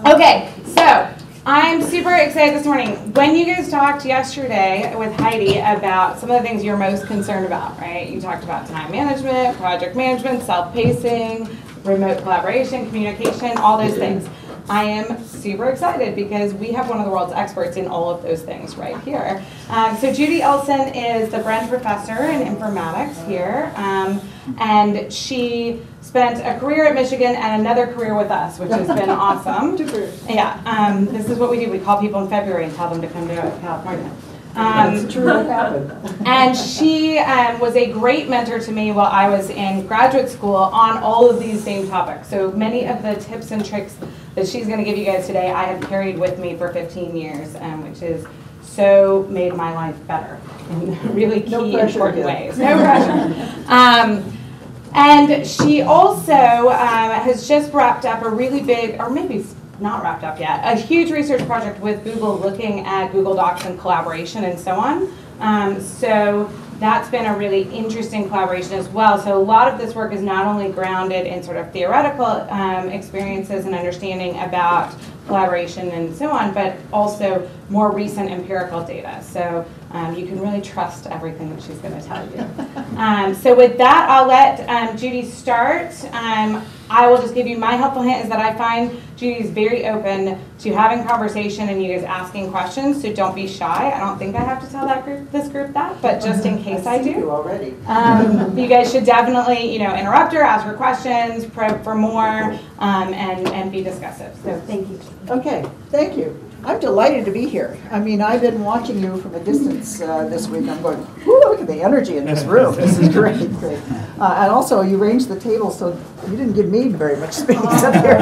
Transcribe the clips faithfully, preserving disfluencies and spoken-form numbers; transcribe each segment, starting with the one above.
Okay, so I'm super excited this morning. When you guys talked yesterday with Heidi about some of the things you're most concerned about, right? You talked about time management, project management, self-pacing, remote collaboration, communication, all those things. I am super excited because we have one of the world's experts in all of those things right here. Um, so Judy Olson is the Bren Professor in Informatics here, um, and she spent a career at Michigan and another career with us, which has been awesome. Yeah, um, this is what we do. We call people in February and tell them to come to California. Um, That's true, what happened. And she um, was a great mentor to me while I was in graduate school on all of these same topics. So many of the tips and tricks that she's going to give you guys today, I have carried with me for fifteen years, um, which is so made my life better in really key, no pressure, important yeah. ways. No pressure. Um, and she also um, has just wrapped up a really big, or maybe not wrapped up yet, a huge research project with Google looking at Google Docs and collaboration and so on. Um, so that's been a really interesting collaboration as well. So a lot of this work is not only grounded in sort of theoretical um, experiences and understanding about collaboration and so on, but also more recent empirical data. So um, you can really trust everything that she's going to tell you. Um, so with that, I'll let um, Judy start. Um, I will just give you my helpful hint is that I find Judy's very open to having conversation and you guys asking questions, so don't be shy. I don't think I have to tell that group, this group that, but just in case I, I do. You already. Um, you guys should definitely, you know, interrupt her, ask her questions, probe for more, um, and, and be discussive. So thank you. Okay, thank you. I'm delighted to be here. I mean, I've been watching you from a distance uh, this week. I'm going, ooh, look at the energy in this room. This is great, great. Uh, and also, you arranged the table so you didn't give me very much space up here.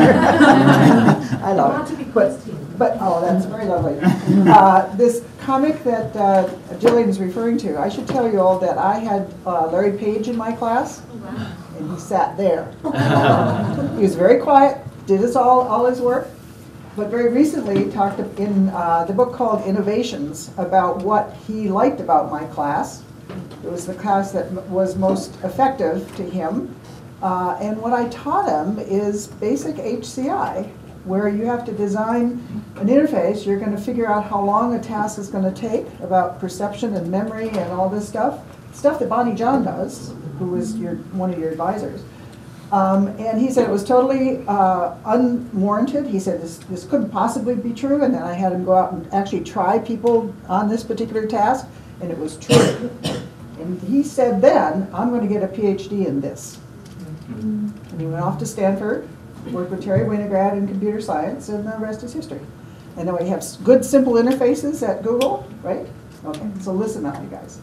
I love it. But, but, oh, that's very lovely. Uh, this comic that uh, Jillian is referring to, I should tell you all that I had uh, Larry Page in my class, and he sat there. He was very quiet, did his all, all his work. But very recently talked in uh, the book called Innovations about what he liked about my class. It was the class that was most effective to him. Uh, and what I taught him is basic H C I, where you have to design an interface. You're going to figure out how long a task is going to take, about perception and memory and all this stuff. Stuff that Bonnie John does, who was your, one of your advisors. Um, and he said it was totally uh, unwarranted. He said this, this couldn't possibly be true, and then I had him go out and actually try people on this particular task, and it was true. And he said then, I'm going to get a P H D in this. And he went off to Stanford, worked with Terry Winograd in computer science, and the rest is history. And then we have good, simple interfaces at Google, right? Okay, so listen now, you guys.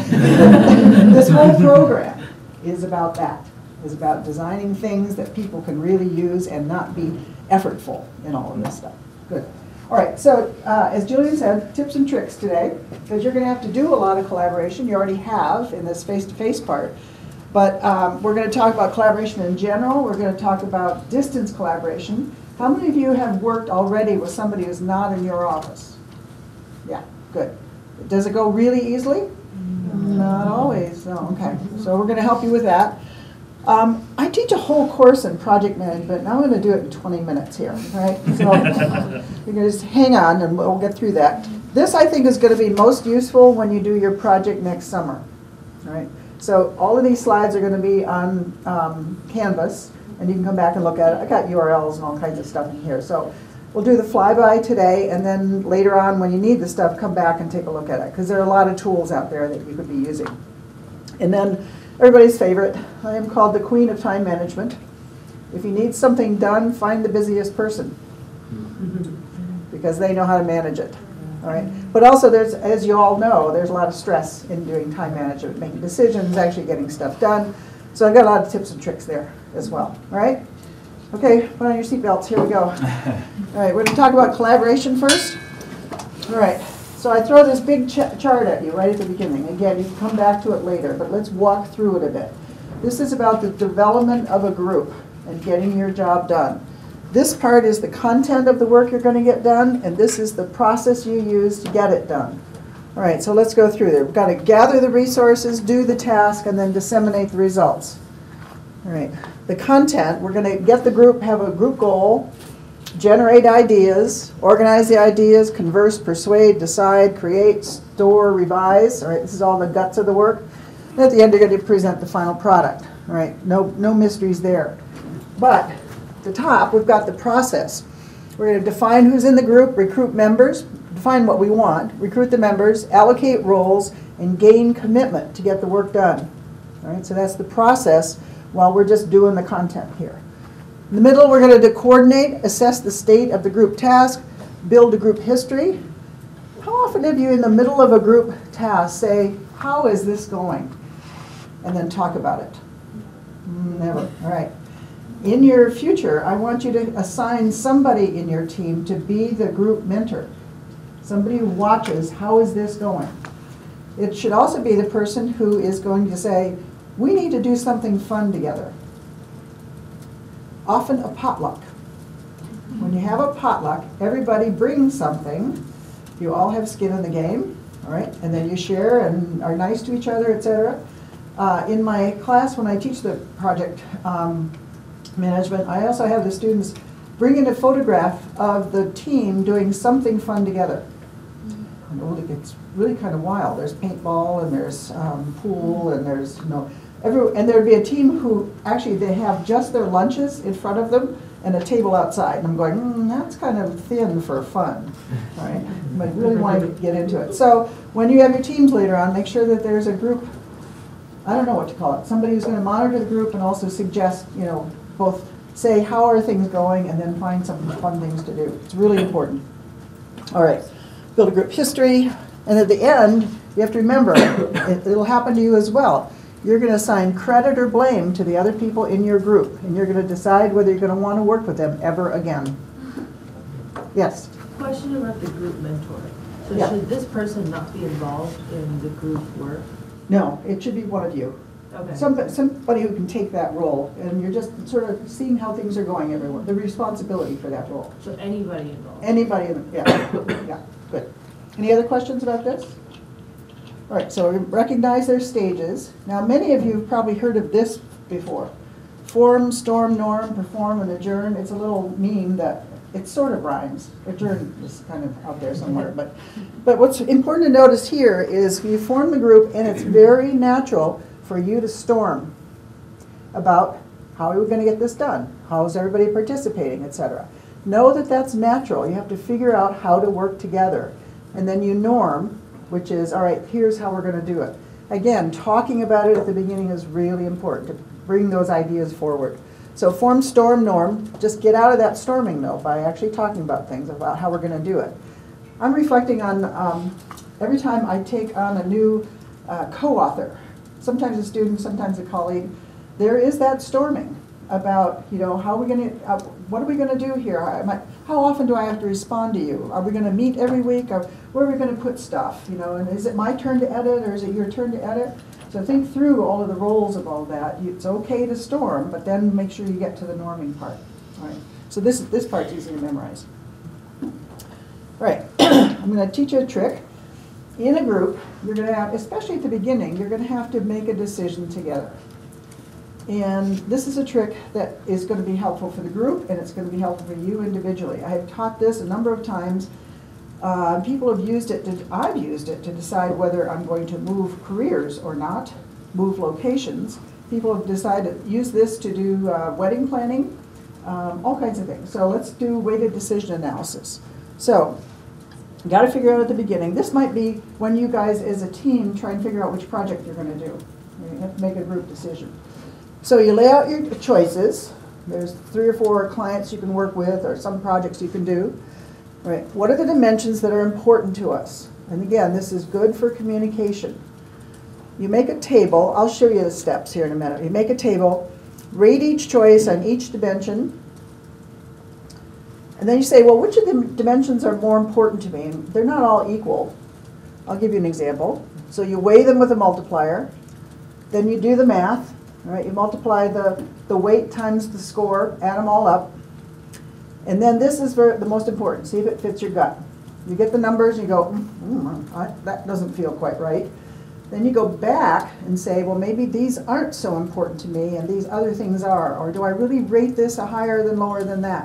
This whole program is about that. Is about designing things that people can really use and not be effortful in all of this stuff. Good. All right, so uh, as Julian said, tips and tricks today, because you're going to have to do a lot of collaboration. You already have in this face-to-face part. But um, we're going to talk about collaboration in general. We're going to talk about distance collaboration. How many of you have worked already with somebody who's not in your office? Yeah, good. Does it go really easily? Not always. No, okay. So we're going to help you with that. Um, I teach a whole course in project management, and I'm going to do it in twenty minutes here, right? So you're going to just hang on, and we'll get through that. This, I think, is going to be most useful when you do your project next summer, right? So all of these slides are going to be on um, Canvas, and you can come back and look at it. I got U R Ls and all kinds of stuff in here. So we'll do the flyby today, and then later on, when you need the stuff, come back and take a look at it, because there are a lot of tools out there that you could be using. And then everybody's favorite, I am called the Queen of Time Management. If you need something done, find the busiest person, because they know how to manage it. All right. But also, there's, as you all know, there's a lot of stress in doing time management, making decisions, actually getting stuff done. So I've got a lot of tips and tricks there as well. All right. Okay, put on your seatbelts. Here we go. All right, we're going to talk about collaboration first. All right. So I throw this big ch chart at you right at the beginning. Again, you can come back to it later, but let's walk through it a bit. This is about the development of a group and getting your job done. This part is the content of the work you're going to get done, and this is the process you use to get it done. All right, so let's go through there. We've got to gather the resources, do the task, and then disseminate the results. All right, the content, we're going to get the group, have a group goal, generate ideas, organize the ideas, converse, persuade, decide, create, store, revise. All right, this is all the guts of the work. And at the end, you're going to present the final product. All right, no, no mysteries there. But at the top, we've got the process. We're going to define who's in the group, recruit members, define what we want, recruit the members, allocate roles, and gain commitment to get the work done. All right, so that's the process while we're just doing the content here. In the middle, we're going to coordinate, assess the state of the group task, build a group history. How often have you in the middle of a group task say, how is this going? And then talk about it? Never. All right. In your future, I want you to assign somebody in your team to be the group mentor. Somebody who watches, how is this going? It should also be the person who is going to say, we need to do something fun together. Often a potluck. When you have a potluck, everybody brings something. You all have skin in the game, all right? And then you share and are nice to each other, et cetera. Uh, in my class, when I teach the project um, management, I also have the students bring in a photograph of the team doing something fun together. And oh, it gets really kind of wild. There's paintball and there's um, pool and there's, you know, every, and there'd be a team who actually they have just their lunches in front of them and a table outside. And I'm going, mm, that's kind of thin for fun, right? But really want to get into it. So when you have your teams later on, make sure that there's a group, I don't know what to call it, somebody who's going to monitor the group and also suggest, you know, both say how are things going and then find some fun things to do. It's really important. All right, build a group history. And at the end, you have to remember, it, it'll happen to you as well. You're going to assign credit or blame to the other people in your group, and you're going to decide whether you're going to want to work with them ever again. Yes? Question about the group mentor. So Yeah. should this person not be involved in the group work? No, it should be one of you. Okay. Some, somebody who can take that role, and you're just sort of seeing how things are going everyone, the responsibility for that role. So anybody involved? Anybody, in the, yeah, yeah, good. Any other questions about this? All right, so recognize their stages. Now, many of you have probably heard of this before. Form, storm, norm, perform, and adjourn. It's a little meme that it sort of rhymes. Adjourn is kind of out there somewhere. But, but what's important to notice here is you form the group, and it's very natural for you to storm about how are we going to get this done? How is everybody participating, et cetera. Know that that's natural. You have to figure out how to work together. And then you norm, which is, all right, here's how we're going to do it. Again, talking about it at the beginning is really important to bring those ideas forward. So form, storm, norm. Just get out of that storming, though, by actually talking about things, about how we're going to do it. I'm reflecting on um, every time I take on a new uh, co-author, sometimes a student, sometimes a colleague, there is that storming about, you know, how are we going to, uh, what are we going to do here? How, am I, how often do I have to respond to you? Are we going to meet every week? Or where are we going to put stuff? You know, and is it my turn to edit or is it your turn to edit? So think through all of the roles of all that. It's okay to storm, but then make sure you get to the norming part. All right. So this this part's easy to memorize. All right. I'm going to teach you a trick. In a group, you're going to have, especially at the beginning, you're going to have to make a decision together. And this is a trick that is going to be helpful for the group, and it's going to be helpful for you individually. I have taught this a number of times. Uh, people have used it, to, I've used it to decide whether I'm going to move careers or not, move locations. People have decided, use this to do uh, wedding planning, um, all kinds of things. So let's do weighted decision analysis. So, you got to figure out at the beginning. This might be when you guys as a team try and figure out which project you're going to do. You have to make a group decision. So you lay out your choices. There's three or four clients you can work with or some projects you can do. Right. What are the dimensions that are important to us? And again, this is good for communication. You make a table. I'll show you the steps here in a minute. You make a table, rate each choice on each dimension, and then you say, well, which of the dimensions are more important to me? And they're not all equal. I'll give you an example. So you weigh them with a multiplier. Then you do the math. All right, you multiply the, the weight times the score, add them all up. And then this is very, the most important. See if it fits your gut. You get the numbers and you go, mm, I, that doesn't feel quite right. Then you go back and say, well, maybe these aren't so important to me and these other things are. Or do I really rate this a higher than lower than that?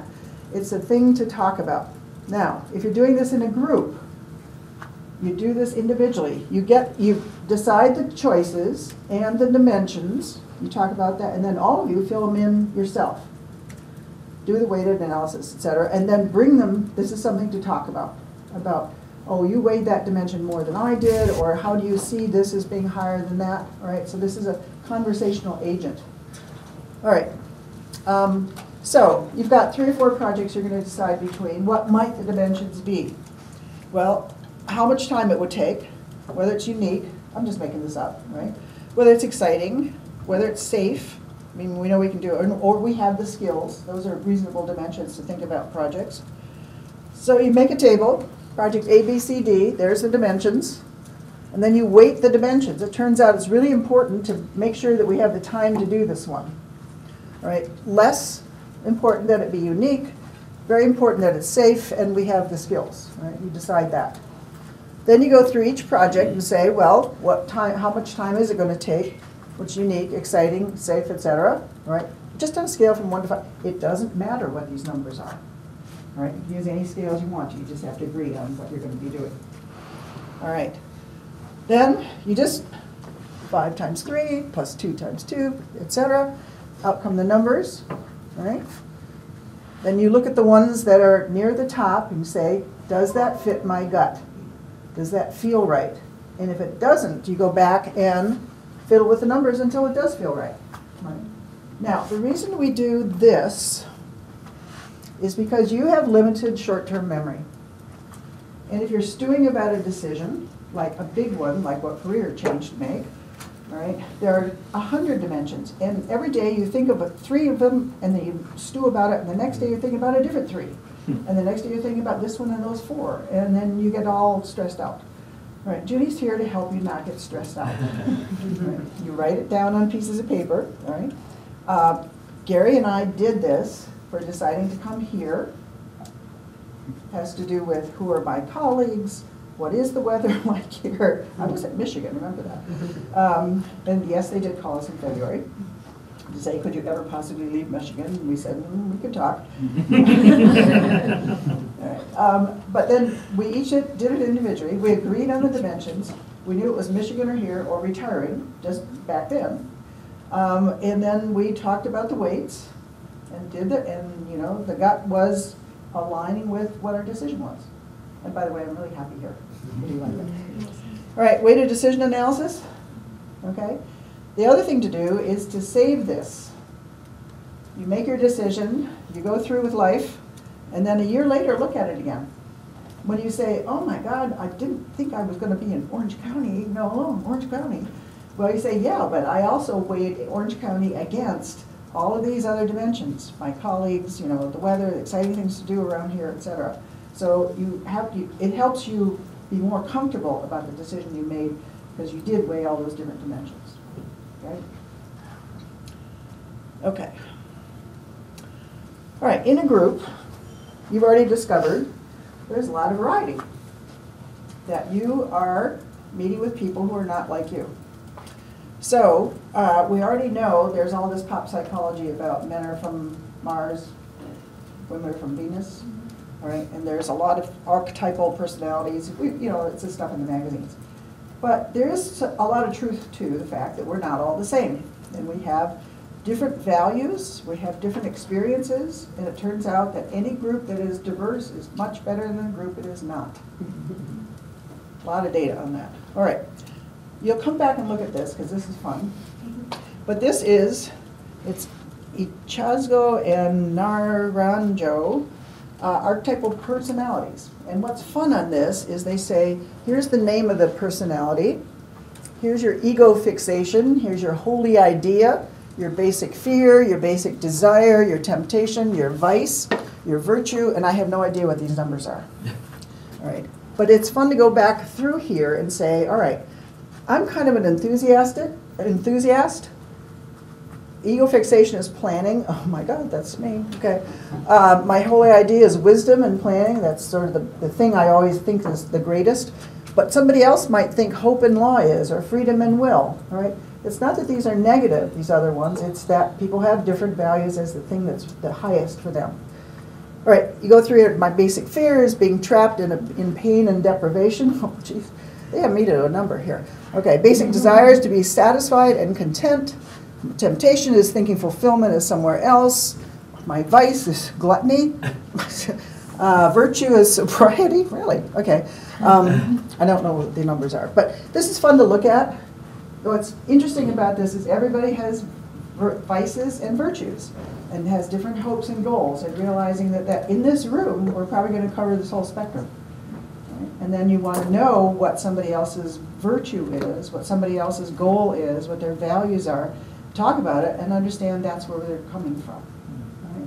It's a thing to talk about. Now, if you're doing this in a group, you do this individually. You get, you decide the choices and the dimensions. You talk about that, and then all of you fill them in yourself. Do the weighted analysis, et cetera, and then bring them. This is something to talk about. About, oh, you weighed that dimension more than I did, or how do you see this as being higher than that? All right. So this is a conversational agent. All right. Um, so you've got three or four projects you're going to decide between. What might the dimensions be? Well, how much time it would take, whether it's unique, I'm just making this up, right? Whether it's exciting, whether it's safe, I mean, we know we can do it, or we have the skills. Those are reasonable dimensions to think about projects. So you make a table, project A, B, C, D, there's the dimensions, and then you weight the dimensions. It turns out it's really important to make sure that we have the time to do this one. All right, less important that it be unique, very important that it's safe, and we have the skills, right? You decide that. Then you go through each project and say, well, what time, how much time is it going to take? What's unique, exciting, safe, et cetera. Right? Just on a scale from one to five. It doesn't matter what these numbers are. All right? You can use any scales you want. You just have to agree on what you're going to be doing. All right. Then you just five times three plus two times two, et cetera. Out come the numbers. All right? Then you look at the ones that are near the top and say, does that fit my gut? Does that feel right? And if it doesn't, you go back and fiddle with the numbers until it does feel right. Right? Now, the reason we do this is because you have limited short-term memory. And if you're stewing about a decision, like a big one, like what career change to make, right? There are a hundred dimensions, and every day you think of three of them, and then you stew about it, and the next day you think about a different three. And the next day you're thinking about this one and those four, and then you get all stressed out. All right, Judy's here to help you not get stressed out. Right. You write it down on pieces of paper, all right? Uh, Gary and I did this for deciding to come here. Has to do with who are my colleagues, what is the weather like here. I was at Michigan, remember that. Um, and yes, they did call us in February to say, could you ever possibly leave Michigan? And we said, mm, we could talk. All right. Um, but then we each did it individually. We agreed on the dimensions. We knew it was Michigan or here or retiring, just back then. Um, and then we talked about the weights and did it, and you know, the gut was aligning with what our decision was. And by the way, I'm really happy here. What do you like it? All right, weighted decision analysis. Okay. The other thing to do is to save this. You make your decision, you go through with life, and then a year later look at it again. When you say, oh my God, I didn't think I was going to be in Orange County, no, Orange County. Well, you say, yeah, but I also weighed Orange County against all of these other dimensions, my colleagues, you know, the weather, the exciting things to do around here, et cetera. So you have to, it helps you be more comfortable about the decision you made because you did weigh all those different dimensions. Okay? Okay. All right, in a group, you've already discovered there's a lot of variety. That you are meeting with people who are not like you. So uh, we already know there's all this pop psychology about men are from Mars, women are from Venus, all right? And there's a lot of archetypal personalities. We, you know, it's the stuff in the magazines. But there is a lot of truth to the fact that we're not all the same. And we have different values, we have different experiences, and it turns out that any group that is diverse is much better than a group that is not. A lot of data on that. All right. You'll come back and look at this because this is fun. But this is, it's Ichazgo and Naranjo, uh, archetypal personalities. And what's fun on this is they say, here's the name of the personality, here's your ego fixation, here's your holy idea, your basic fear, your basic desire, your temptation, your vice, your virtue, and I have no idea what these numbers are. All right. But it's fun to go back through here and say, all right, I'm kind of an enthusiastic, an enthusiast. Ego fixation is planning. Oh my God, that's me. Okay. Uh, my whole idea is wisdom and planning. That's sort of the, the thing I always think is the greatest. But somebody else might think hope and law is, or freedom and will. All right. It's not that these are negative, these other ones. It's that people have different values as the thing that's the highest for them. All right, you go through it. My basic fears, being trapped in, a, in pain and deprivation. Oh, geez, they have me to a number here. Okay, basic desires to be satisfied and content. Temptation is thinking fulfillment is somewhere else. My vice is gluttony. uh, virtue is sobriety. Really? Okay. Um, I don't know what the numbers are, but this is fun to look at. What's interesting about this is everybody has vices and virtues and has different hopes and goals, and realizing that, that in this room we're probably going to cover this whole spectrum. Right? And then you want to know what somebody else's virtue is, what somebody else's goal is, what their values are, talk about it and understand that's where they're coming from. Right?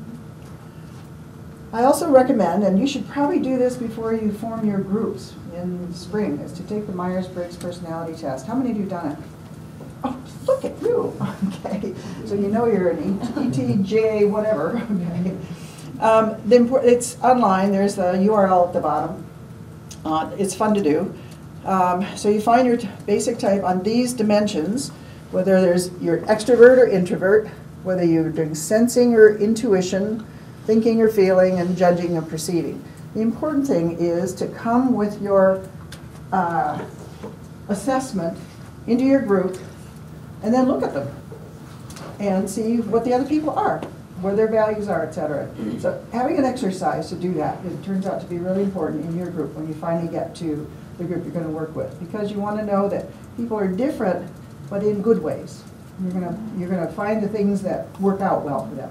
I also recommend, and you should probably do this before you form your groups in spring, is to take the Myers-Briggs personality test. How many of you have done it? Oh, look at you. Okay, so you know you're an E T J whatever. Okay. Um, the import, it's online. There's the U R L at the bottom. Uh, it's fun to do. Um, so you find your t basic type on these dimensions, whether there's you're extrovert or introvert, whether you're doing sensing or intuition, thinking or feeling, and judging or perceiving. The important thing is to come with your uh, assessment into your group and then look at them and see what the other people are, where their values are, et cetera. So having an exercise to do that, it turns out to be really important in your group when you finally get to the group you're going to work with, because you want to know that people are different, but in good ways. You're going to, you're going to find the things that work out well for them.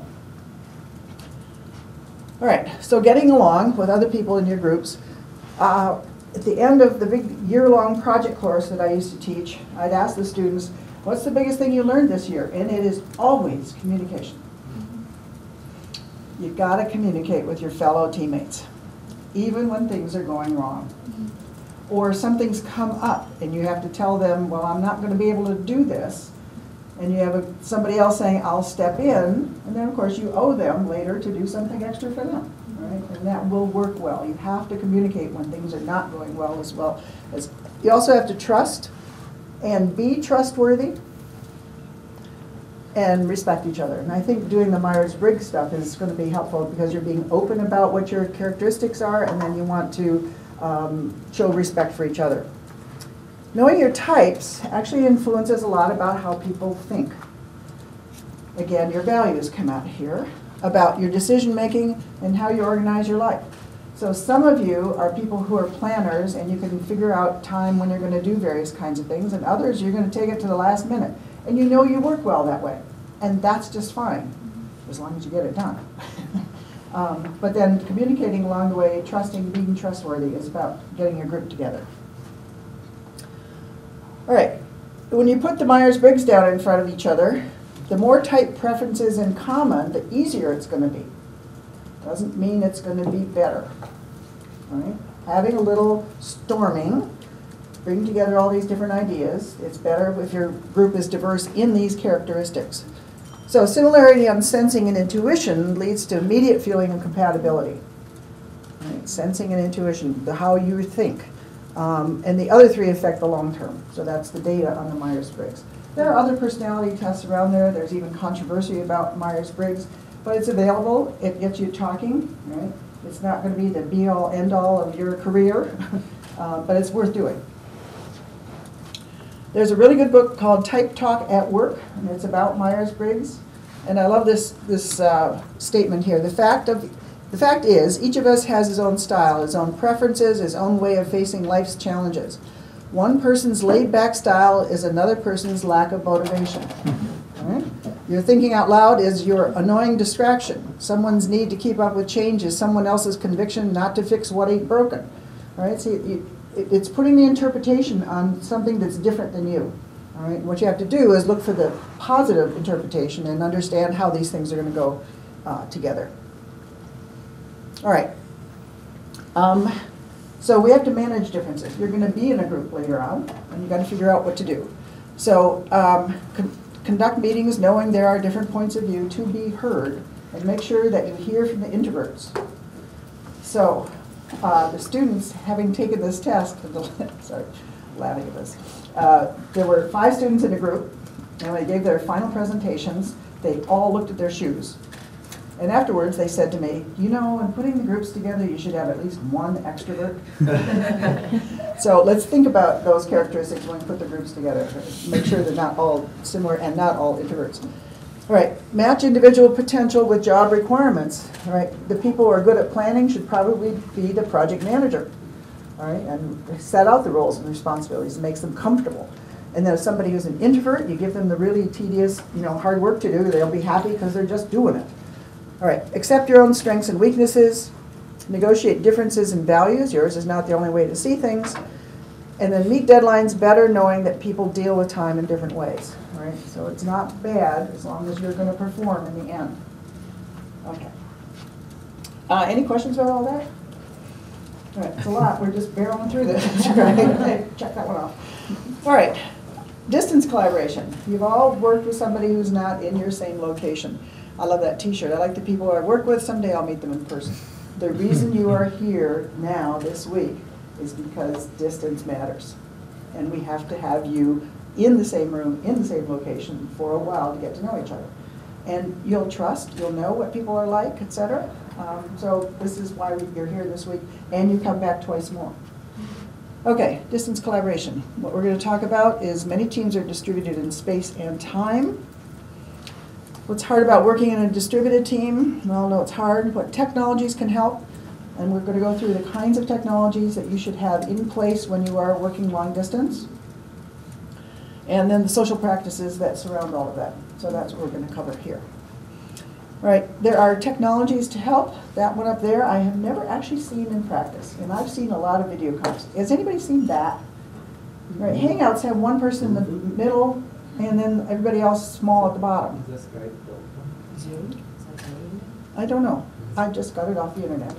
All right, so getting along with other people in your groups. Uh, at the end of the big year-long project course that I used to teach, I'd ask the students, what's the biggest thing you learned this year? And it is always communication. You've got to communicate with your fellow teammates, even when things are going wrong. Or something's come up and you have to tell them, well, I'm not going to be able to do this. And you have a, somebody else saying, I'll step in. And then, of course, you owe them later to do something extra for them. Right? And that will work well. You have to communicate when things are not going well as well. As, you also have to trust and be trustworthy and respect each other. And I think doing the Myers-Briggs stuff is going to be helpful because you're being open about what your characteristics are, and then you want to um, show respect for each other. Knowing your types actually influences a lot about how people think. Again, your values come out here, about your decision making and how you organize your life. So some of you are people who are planners and you can figure out time when you're going to do various kinds of things, and others you're going to take it to the last minute. And you know you work well that way. And that's just fine, as long as you get it done. um, but then communicating along the way, trusting, being trustworthy is about getting your group together. All right, when you put the Myers-Briggs down in front of each other, the more type preferences in common, the easier it's going to be. Doesn't mean it's going to be better. All right? Having a little storming, bring together all these different ideas. It's better if your group is diverse in these characteristics. So similarity on sensing and intuition leads to immediate feeling of compatibility. Right? Sensing and intuition, the how you think. Um, and the other three affect the long term. So that's the data on the Myers-Briggs. There are other personality tests around there. There's even controversy about Myers-Briggs. But it's available. It gets you talking, right? It's not going to be the be-all, end-all of your career, uh, but it's worth doing. There's a really good book called Type Talk at Work, and it's about Myers-Briggs. And I love this, this uh, statement here. The fact, of, the fact is, each of us has his own style, his own preferences, his own way of facing life's challenges. One person's laid-back style is another person's lack of motivation. All right? Your thinking out loud is your annoying distraction. Someone's need to keep up with change is someone else's conviction not to fix what ain't broken. All right? See, you, it, it's putting the interpretation on something that's different than you. All right? What you have to do is look for the positive interpretation and understand how these things are going to go uh, together. All right. Um, so we have to manage differences. You're going to be in a group later on, and you've got to figure out what to do. So um, con conduct meetings knowing there are different points of view to be heard, and make sure that you hear from the introverts. So uh, the students, having taken this test, sorry, laughing at this, uh, there were five students in a group, and when they gave their final presentations, they all looked at their shoes. And afterwards, they said to me, you know, in putting the groups together, you should have at least one extrovert. So let's think about those characteristics when we put the groups together. Make sure they're not all similar and not all introverts. All right, match individual potential with job requirements. All right, the people who are good at planning should probably be the project manager. All right, and set out the roles and responsibilities and makes them comfortable. And then if somebody who's an introvert, you give them the really tedious, you know, hard work to do, they'll be happy because they're just doing it. All right, accept your own strengths and weaknesses, negotiate differences in values, yours is not the only way to see things, and then meet deadlines better knowing that people deal with time in different ways. All right, so it's not bad as long as you're going to perform in the end. Okay. Uh, any questions about all that? All right, it's a lot. We're just barreling through this. Right? Check that one off. All right, distance collaboration. You've all worked with somebody who's not in your same location. I love that t-shirt. I like the people I work with. Someday I'll meet them in person. The reason you are here now this week is because distance matters. And we have to have you in the same room, in the same location for a while to get to know each other. And you'll trust, you'll know what people are like, et cetera. Um, so this is why you're here this week, and you come back twice more. Okay, distance collaboration. What we're going to talk about is many teams are distributed in space and time. What's hard about working in a distributed team? Well, no, it's hard. What technologies can help? And we're going to go through the kinds of technologies that you should have in place when you are working long distance. And then the social practices that surround all of that. So that's what we're going to cover here. All right, there are technologies to help. That one up there I have never actually seen in practice. And I've seen a lot of video conferences. Has anybody seen that? All right, Hangouts have one person in the middle and then everybody else small at the bottom. Is this great? Zoom? I don't know. I just got it off the internet.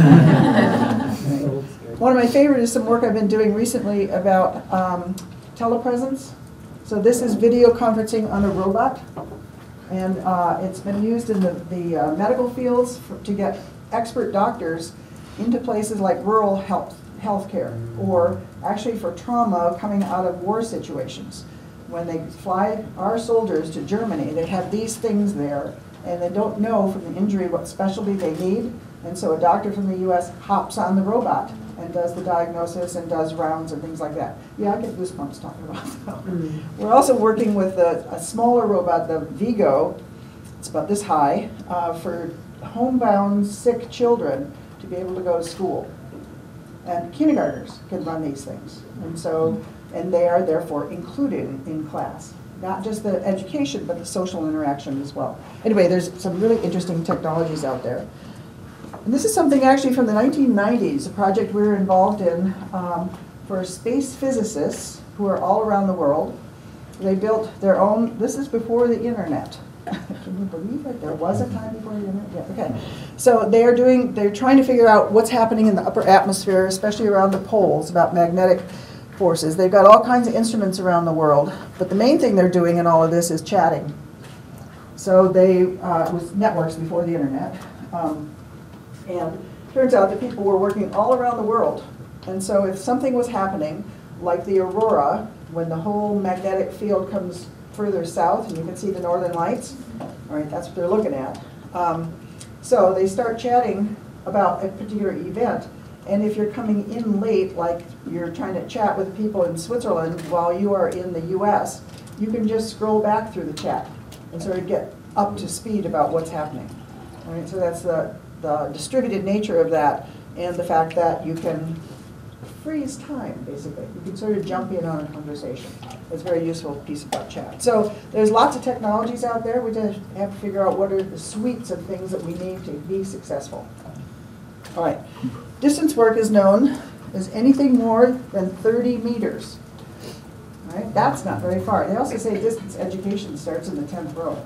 One of my favorite is some work I've been doing recently about um, telepresence. So this is video conferencing on a robot. And uh, it's been used in the, the uh, medical fields for, to get expert doctors into places like rural health healthcare, or actually for trauma coming out of war situations. When they fly our soldiers to Germany, they have these things there, and they don't know from the injury what specialty they need. And so a doctor from the U S hops on the robot and does the diagnosis and does rounds and things like that. Yeah, I get goosebumps talking about that. Mm. We're also working with a, a smaller robot, the Vigo. It's about this high, uh, for homebound sick children to be able to go to school. And kindergartners can run these things. And so, and they are therefore included in class. Not just the education, but the social interaction as well. Anyway, there's some really interesting technologies out there. And this is something actually from the nineteen nineties, a project we were involved in um, for space physicists who are all around the world. They built their own, this is before the internet. Can you believe it? There was a time before the internet? Yeah, okay. So they are doing, they're trying to figure out what's happening in the upper atmosphere, especially around the poles, about magnetic forces. They've got all kinds of instruments around the world, but the main thing they're doing in all of this is chatting. So they, uh, it was networks before the internet. Um, and turns out that people were working all around the world. And so if something was happening, like the aurora, when the whole magnetic field comes further south and you can see the northern lights, all right, that's what they're looking at. Um, so they start chatting about a particular event. And if you're coming in late, like you're trying to chat with people in Switzerland while you are in the U S, you can just scroll back through the chat and sort of get up to speed about what's happening. All right, so that's the, the distributed nature of that, and the fact that you can freeze time, basically. You can sort of jump in on a conversation. It's a very useful piece about chat. So there's lots of technologies out there. We just have to figure out what are the suites of things that we need to be successful. All right. Distance work is known as anything more than thirty meters. All right? That's not very far. They also say distance education starts in the tenth row.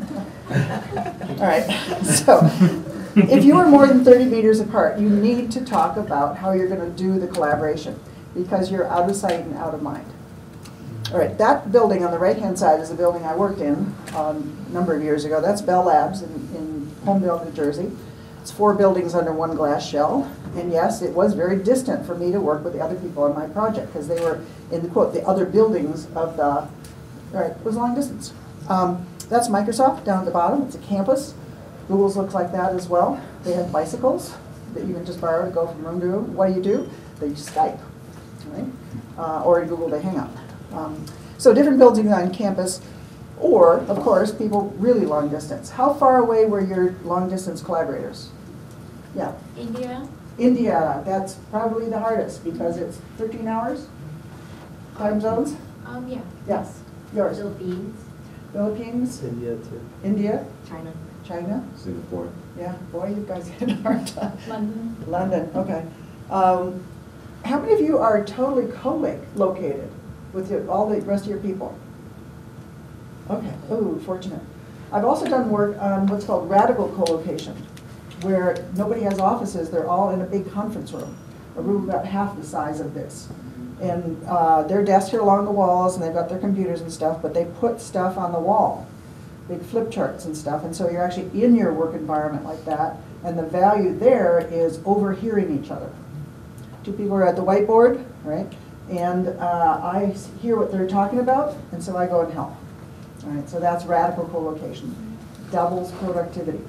All right. So if you are more than thirty meters apart, you need to talk about how you're going to do the collaboration, because you're out of sight and out of mind. All right, that building on the right-hand side is the building I worked in um, a number of years ago. That's Bell Labs in, in Homeville, New Jersey. It's four buildings under one glass shell. And yes, it was very distant for me to work with the other people on my project, because they were in the, quote, the other buildings of the, all right, it was long distance. Um, that's Microsoft down at the bottom. It's a campus. Google's looks like that as well. They have bicycles that you can just borrow to go from room to room. What do you do? They Skype, right? Uh, or Google they hang out. Um, so different buildings on campus, or of course, people really long distance. How far away were your long distance collaborators? Yeah. India? India, that's probably the hardest because it's thirteen hours time zones. Um, yeah. Yes. Yours. Philippines. Philippines. India too. India. China. China. Singapore. Yeah. Boy, you guys had a hard time. London. London. Okay. Um, how many of you are totally co-located with your, all the rest of your people? Okay. Ooh, fortunate. I've also done work on what's called radical co-location, where nobody has offices. They're all in a big conference room, a room about half the size of this. And uh, their desks are along the walls, and they've got their computers and stuff, but they put stuff on the wall, big flip charts and stuff, and so you're actually in your work environment like that, and the value there is overhearing each other. Two people are at the whiteboard, right, and uh, I hear what they're talking about, and so I go and help. All right, so that's radical co-location, doubles productivity.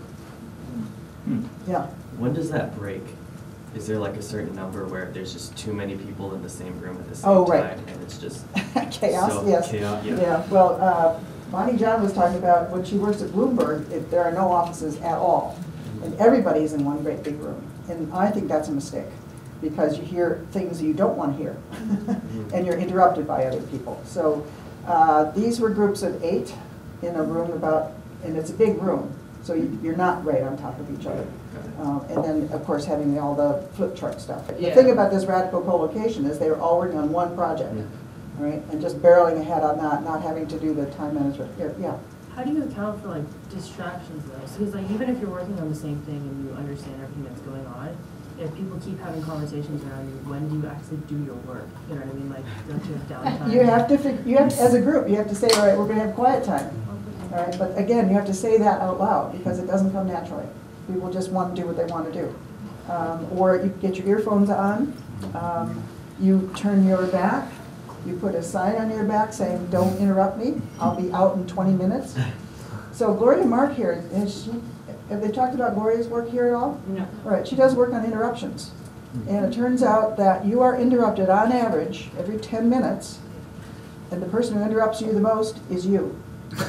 Hmm. Yeah. When does that break? Is there like a certain number where there's just too many people in the same room at the same Oh, right. time and it's just Chaos, so yes. chaos? Yeah. Yeah, well, uh, Bonnie John was talking about when she works at Bloomberg, if there are no offices at all, and everybody's in one great big room. And I think that's a mistake, because you hear things you don't want to hear, and you're interrupted by other people. So uh, these were groups of eight in a room about, and it's a big room, so you, you're not right on top of each other. Um, and then, of course, having all the flip chart stuff. The Yeah. thing about this radical co-location is they were all working on one project, right? And just barreling ahead on that, not having to do the time management. Here, yeah. How do you account for like distractions though? Because like even if you're working on the same thing and you understand everything that's going on, if people keep having conversations around you, when do you actually do your work? You know what I mean? Like, don't you have downtime? You have to, fig- you have, as a group, you have to say, all right, we're going to have quiet time. All right, but again, you have to say that out loud because it doesn't come naturally. People just want to do what they want to do. Um, or you get your earphones on, um, you turn your back, you put a sign on your back saying, don't interrupt me, I'll be out in twenty minutes. So Gloria Mark here, has she, have they talked about Gloria's work here at all? No. All right, she does work on interruptions. And it turns out that you are interrupted on average every ten minutes, and the person who interrupts you the most is you.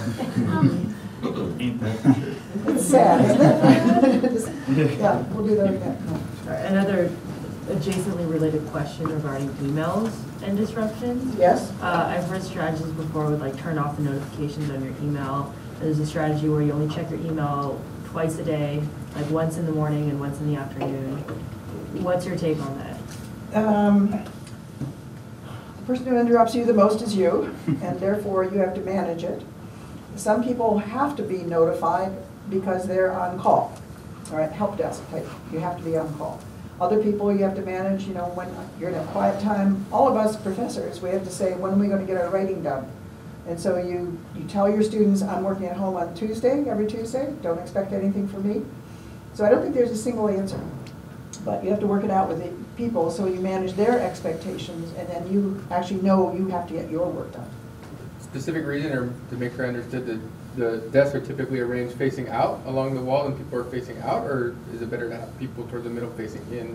Ain't that for sure? It's sad, isn't it? Just- Yeah, we'll do that again. All right, another adjacently related question regarding emails and disruptions. Yes? Uh, I've heard strategies before with like turn off the notifications on your email. There's a strategy where you only check your email twice a day, like once in the morning and once in the afternoon. What's your take on that? Um, the person who interrupts you the most is you, and therefore you have to manage it. Some people have to be notified because they're on call, all right, help desk type, you have to be on call. Other people you have to manage, you know, when you're in a quiet time, all of us professors, we have to say, when are we going to get our writing done? And so you, you tell your students, I'm working at home on Tuesday, every Tuesday, don't expect anything from me. So I don't think there's a single answer, but you have to work it out with the people so you manage their expectations, and then you actually know you have to get your work done. Specific reason, or to make sure I understood, that the desks are typically arranged facing out along the wall and people are facing out, or is it better to have people toward the middle facing in?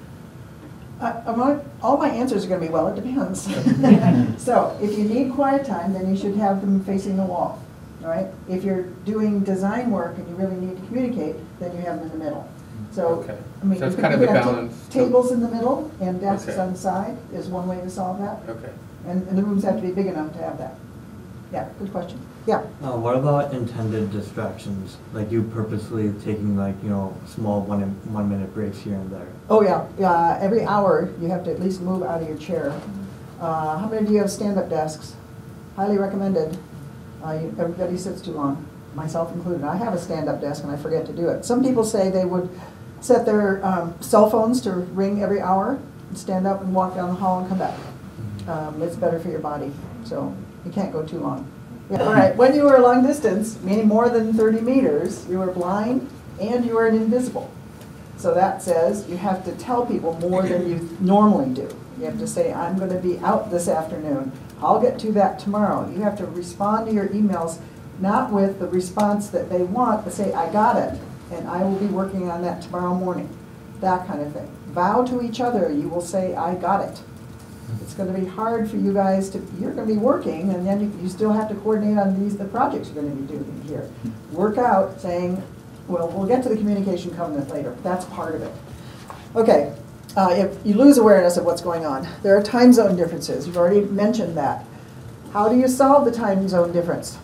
Uh, among, all my answers are going to be, well, it depends. So if you need quiet time, then you should have them facing the wall, all right? If you're doing design work and you really need to communicate, then you have them in the middle. So, Okay. I mean, So it's you kind could- of you the could have ta- balance. tables in the middle and desks Okay. on the side is one way to solve that. Okay. And, and the rooms have to be big enough to have that. Yeah, good question. Yeah. Uh, what about intended distractions? Like you purposely taking like, you know, small one, one minute breaks here and there? Oh, yeah. Yeah. Every hour, you have to at least move out of your chair. Uh, how many of you have stand-up desks? Highly recommended. Uh, you, everybody sits too long, myself included. I have a stand-up desk and I forget to do it. Some people say they would set their um, cell phones to ring every hour and stand up and walk down the hall and come back. Um, it's better for your body, so you can't go too long. Yeah, all right, when you were long distance, meaning more than thirty meters, you were blind and you were invisible. So that says you have to tell people more than you normally do. You have to say, I'm going to be out this afternoon. I'll get to that tomorrow. You have to respond to your emails, not with the response that they want, but say, I got it. and I will be working on that tomorrow morning. That kind of thing. Vow to each other, you will say, I got it. It's going to be hard for you guys to, you're going to be working, and then you, you still have to coordinate on these, the projects you're going to be doing here. Work out saying, well, we'll get to the communication covenant later. That's part of it. Okay, uh, if you lose awareness of what's going on, there are time zone differences. You've already mentioned that. How do you solve the time zone difference?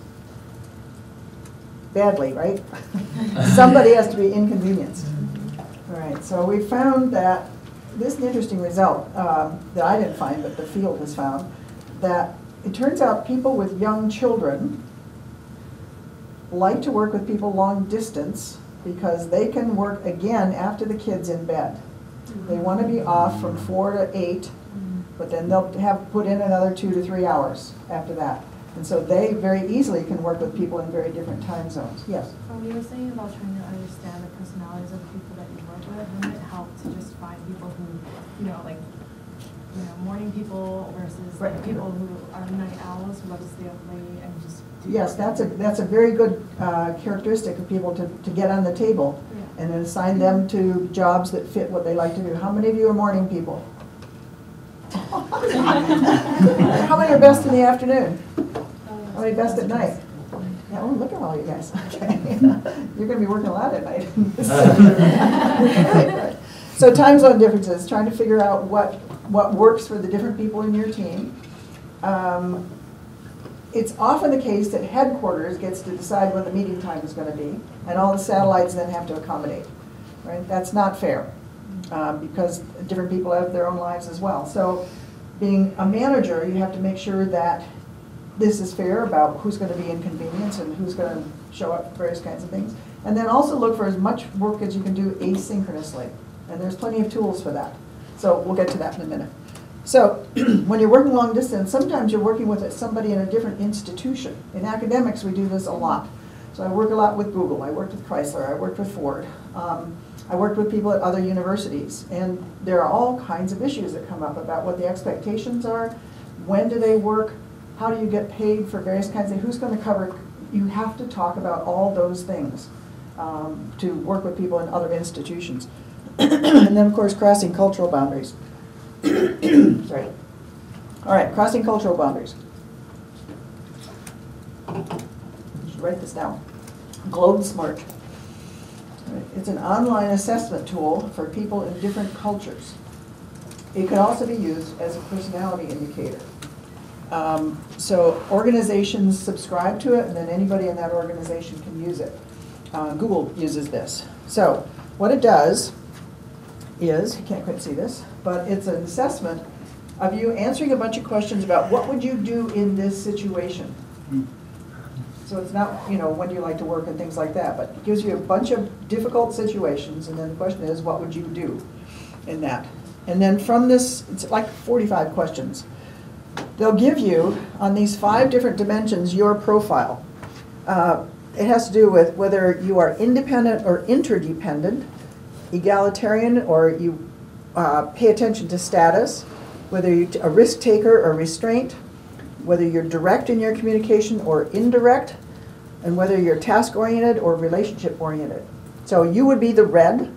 Badly, right? Somebody has to be inconvenienced. All right, so we found that this is an interesting result um, that I didn't find, but the field has found, that it turns out people with young children like to work with people long distance because they can work again after the kid's in bed. They want to be off from four to eight, but then they'll have put in another two to three hours after that. And so they very easily can work with people in very different time zones. Yes? When you were saying about trying to understand the personalities of people that you work with, wouldn't it help to just find people who, you know, like, you know, morning people versus Right. like people who are night owls who love to stay up late and just do Yes, that's a, that's a very good uh, characteristic of people to, to get on the table Yeah. and then assign them to jobs that fit what they like to do. How many of you are morning people? How many are best in the afternoon? How many best at night? Yeah, oh, look at all you guys. Okay. You're going to be working a lot at night. Right, right. So time zone differences, trying to figure out what, what works for the different people in your team. Um, it's often the case that headquarters gets to decide when the meeting time is going to be, and all the satellites then have to accommodate. Right? That's not fair, um, because different people have their own lives as well. So being a manager, you have to make sure that this is fair about who's going to be inconvenienced and who's going to show up for various kinds of things. And then also look for as much work as you can do asynchronously. And there's plenty of tools for that. So we'll get to that in a minute. So when you're working long distance, sometimes you're working with somebody in a different institution. In academics, we do this a lot. So I work a lot with Google. I worked with Chrysler. I worked with Ford. Um, I worked with people at other universities. And there are all kinds of issues that come up about what the expectations are, when do they work, how do you get paid for various kinds of, who's going to cover, you have to talk about all those things um, to work with people in other institutions. And then, of course, crossing cultural boundaries. Sorry. All right, crossing cultural boundaries. I should write this down. Globe Smart. Right. It's an online assessment tool for people in different cultures. It can also be used as a personality indicator. Um, so organizations subscribe to it, and then anybody in that organization can use it. Uh, Google uses this. So what it does is, you can't quite see this, but it's an assessment of you answering a bunch of questions about what would you do in this situation. So it's not, you know, when do you like to work and things like that, but it gives you a bunch of difficult situations, and then the question is, what would you do in that? And then from this, it's like forty-five questions. They'll give you, on these five different dimensions, your profile. Uh, it has to do with whether you are independent or interdependent, egalitarian or you uh, pay attention to status, whether you're a risk taker or restraint, whether you're direct in your communication or indirect, and whether you're task-oriented or relationship-oriented. So you would be the red,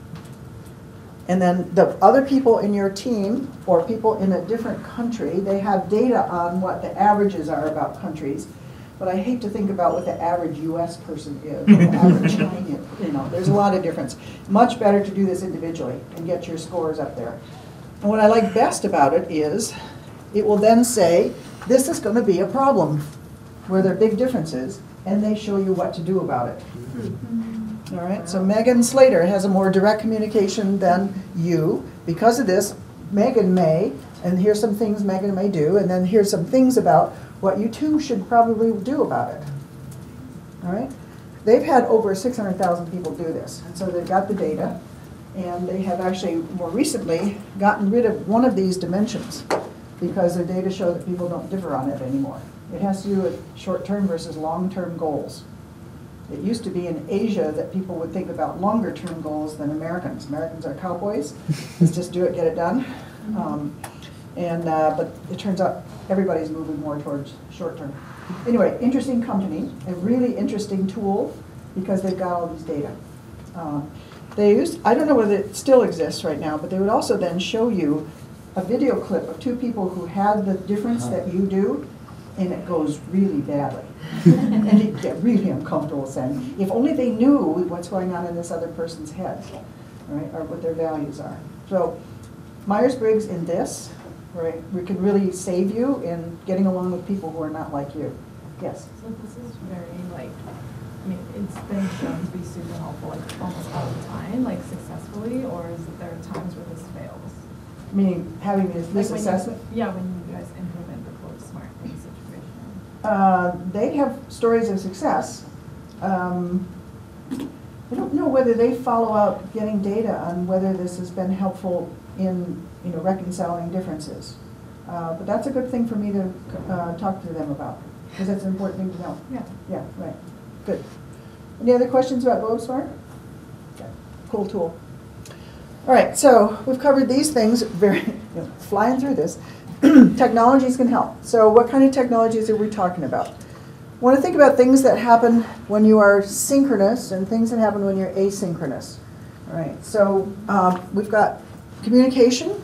and then the other people in your team or people in a different country, they have data on what the averages are about countries. But I hate to think about what the average U S person is, or the average Chinese, you know, there's a lot of difference. Much better to do this individually and get your scores up there. And what I like best about it is it will then say, this is going to be a problem where there are big differences, and they show you what to do about it. All right, so Megan Slater has a more direct communication than you. Because of this, Megan may, and here's some things Megan may do, and then here's some things about what you two should probably do about it. All right? They've had over six hundred thousand people do this, and so they've got the data, and they have actually more recently gotten rid of one of these dimensions because their data show that people don't differ on it anymore. It has to do with short-term versus long-term goals. It used to be in Asia that people would think about longer-term goals than Americans. Americans are cowboys. Let's just do it, get it done. Um, and uh, but it turns out everybody's moving more towards short-term. Anyway, interesting company, a really interesting tool because they've got all these data. Uh, They used, I don't know whether it still exists right now, but they would also then show you a video clip of two people who had the difference that you do, and it goes really badly. And you get really uncomfortable saying, if only they knew what's going on in this other person's head, right, or what their values are. So Myers-Briggs in this, right, we can really save you in getting along with people who are not like you. Yes? So this is very like, I mean, it's been shown to be super helpful like almost all the time, like successfully, or is there times where this fails? Meaning having this, this Like when you- assessment? Yeah, when you guys implement the quote smart thing situation. Uh, they have stories of success. Um, I don't know whether they follow up getting data on whether this has been helpful in, you know, reconciling differences. Uh, but that's a good thing for me to uh, talk to them about, because that's an important thing to know. Yeah. Yeah, right. Good. Any other questions about GlobeSmart? Okay. Cool tool. All right, so we've covered these things, very, you know, flying through this. Technologies can help. So what kind of technologies are we talking about? Want to think about things that happen when you are synchronous and things that happen when you're asynchronous. All right, so um, we've got communication,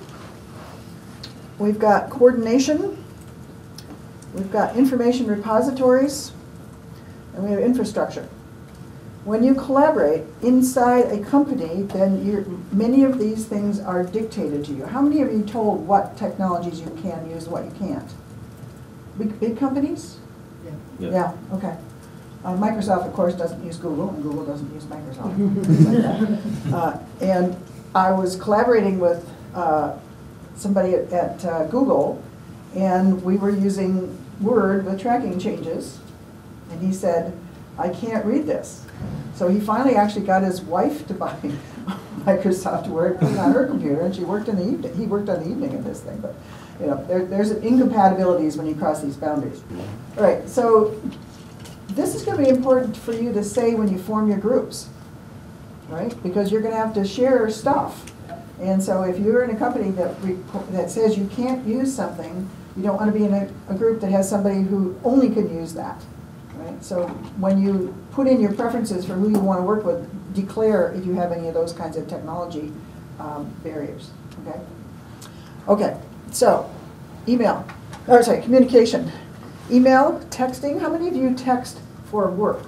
we've got coordination, we've got information repositories, and we have infrastructure. When you collaborate inside a company, then you're, many of these things are dictated to you. How many of you told what technologies you can use and what you can't? Big, big companies? Yeah. Yeah, okay. Uh, Microsoft, of course, doesn't use Google, and Google doesn't use Microsoft. uh, and I was collaborating with uh, somebody at, at uh, Google, and we were using Word with tracking changes, and he said, I can't read this. So he finally actually got his wife to buy Microsoft Word, put it on her computer, and she worked in the evening. He worked on the evening of this thing, but you know, there, there's incompatibilities when you cross these boundaries. All right, so this is going to be important for you to say when you form your groups, right? Because you're going to have to share stuff. And so if you're in a company that, that says you can't use something, you don't want to be in a, a group that has somebody who only can use that. Right? So when you put in your preferences for who you want to work with, declare if you have any of those kinds of technology um, barriers. Okay. Okay. So, email, or sorry, communication, email, texting. How many of you text for work?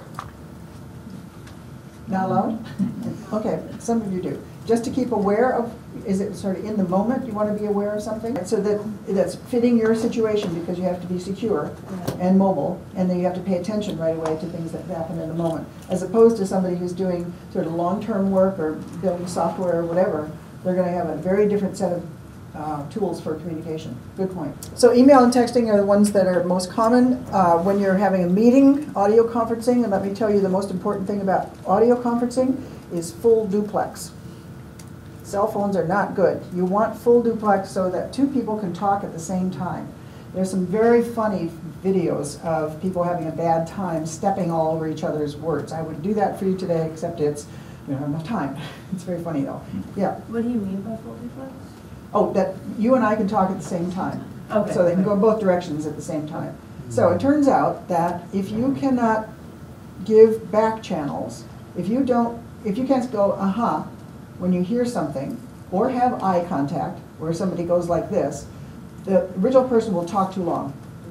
Not allowed? Okay. Some of you do. Just to keep aware of, is it sort of in the moment you want to be aware of something? So that that's fitting your situation, because you have to be secure and mobile, and then you have to pay attention right away to things that happen in the moment. As opposed to somebody who's doing sort of long-term work or building software or whatever, they're going to have a very different set of uh, tools for communication. Good point. So email and texting are the ones that are most common. Uh, when you're having a meeting, audio conferencing, and let me tell you the most important thing about audio conferencing is full duplex. Cell phones are not good. You want full duplex so that two people can talk at the same time. There's some very funny videos of people having a bad time stepping all over each other's words. I would do that for you today, except it's, we don't have enough time. It's very funny though. Yeah. What do you mean by full duplex? Oh, that you and I can talk at the same time. Okay. So they can go in both directions at the same time. So it turns out that if you cannot give back channels, if you don't, if you can't go, uh-huh, when you hear something, or have eye contact, where somebody goes like this, the original person will talk too long.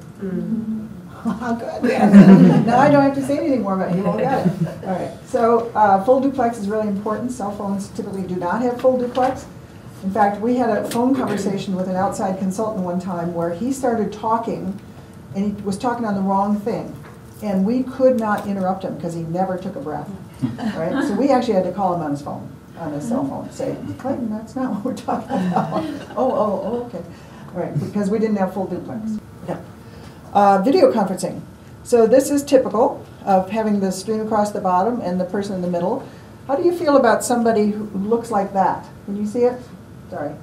Mm-hmm. Good. Yeah. Now I don't have to say anything more about it. You all got it. All right. So uh, full duplex is really important. Cell phones typically do not have full duplex. In fact, we had a phone conversation with an outside consultant one time where he started talking, and he was talking on the wrong thing, and we could not interrupt him because he never took a breath. Right. So we actually had to call him on his phone. On his cell phone, say, Clayton, that's not what we're talking about. oh, oh, oh, okay. All right, because we didn't have full duplex. Yeah. Uh, video conferencing. So this is typical of having the screen across the bottom and the person in the middle. How do you feel about somebody who looks like that? Can you see it? Sorry.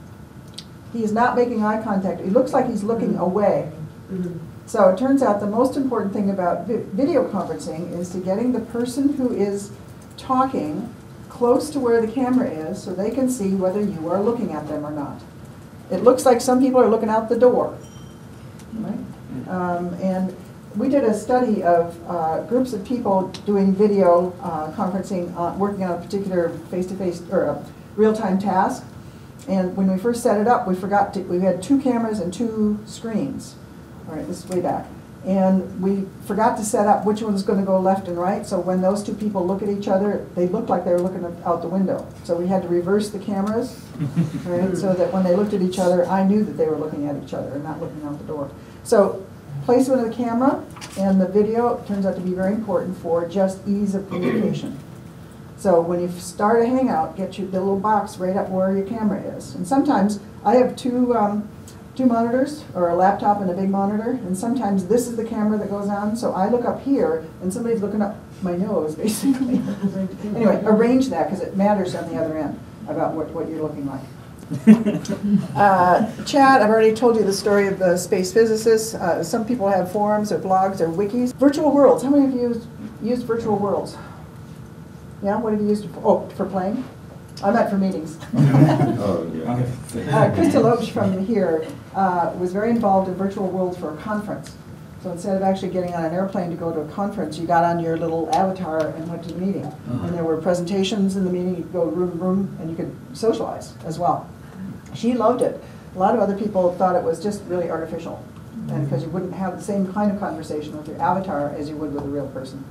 He is not making eye contact. He looks like he's looking away. Mm-hmm. So it turns out the most important thing about vi video conferencing is to getting the person who is talking close to where the camera is so they can see whether you are looking at them or not. It looks like some people are looking out the door, right? Um, and we did a study of uh, groups of people doing video uh, conferencing, uh, working on a particular face-to-face or a real-time task. And when we first set it up, we forgot to, we had two cameras and two screens. All right, this is way back. And we forgot to set up which one's going to go left and right, so when those two people look at each other, they look like they were looking out the window. So we had to reverse the cameras, right, so that when they looked at each other, I knew that they were looking at each other and not looking out the door. So placement of the camera and the video turns out to be very important for just ease of communication. So when you start a hangout, get your, the little box right up where your camera is. And sometimes I have two um, two monitors, or a laptop and a big monitor, and sometimes this is the camera that goes on, so I look up here and somebody's looking up my nose, basically. Anyway, arrange that because it matters on the other end about what, what you're looking like. uh, chat, I've already told you the story of the space physicists. Uh, some people have forums or blogs or wikis. Virtual worlds, how many of you used, used virtual worlds? Yeah, what have you used it for? Oh, for playing? I meant for meetings. Oh, yeah. uh, Krista Loach from here uh, was very involved in virtual worlds for a conference. So instead of actually getting on an airplane to go to a conference, you got on your little avatar and went to the meeting. Uh-huh. And there were presentations in the meeting. You could go room to room, and you could socialize as well. She loved it. A lot of other people thought it was just really artificial, and because you wouldn't have the same kind of conversation with your avatar as you would with a real person.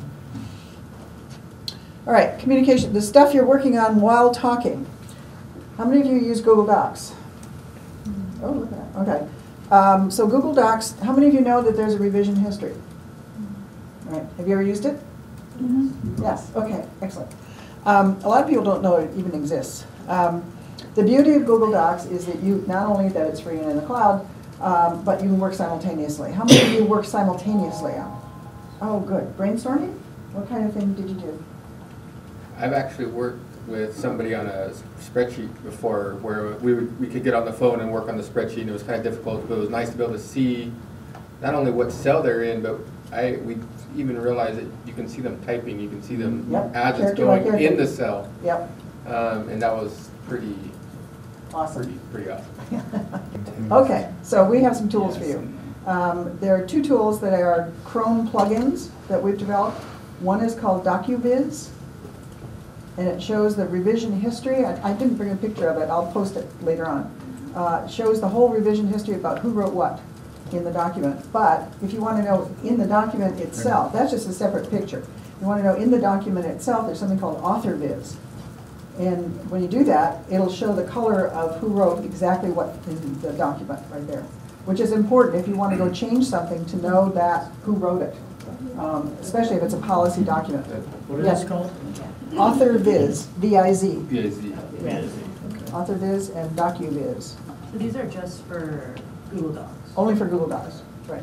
All right, communication, the stuff you're working on while talking. How many of you use Google Docs? Oh, look at that, okay. Um, so Google Docs, how many of you know that there's a revision history? All right, have you ever used it? Mm-hmm. Yes, okay, excellent. Um, a lot of people don't know it even exists. Um, the beauty of Google Docs is that you, not only that it's free and in the cloud, um, but you can work simultaneously. How many of you work simultaneously on? Oh, good, brainstorming? What kind of thing did you do? I've actually worked with somebody on a spreadsheet before where we would, we could get on the phone and work on the spreadsheet, and it was kind of difficult, but it was nice to be able to see not only what cell they're in, but I we even realized that you can see them typing, you can see them Yep. as it's Character by going character. in the cell. Yep. Um, and that was pretty Awesome. pretty pretty awesome. Okay, so we have some tools for you. Um, there are two tools that are Chrome plugins that we've developed. One is called DocuViz, and it shows the revision history. I, I didn't bring a picture of it. I'll post it later on. Uh, it shows the whole revision history about who wrote what in the document. But if you want to know in the document itself, that's just a separate picture. You want to know in the document itself, there's something called AuthorViz. And when you do that, it'll show the color of who wrote exactly what in the document right there, which is important if you want to go change something to know that who wrote it, um, especially if it's a policy document. What is Yes. this called? AuthorViz, V I Z. V I Z. AuthorViz and DocuViz, So these are just for Google Docs? only for Google Docs, right.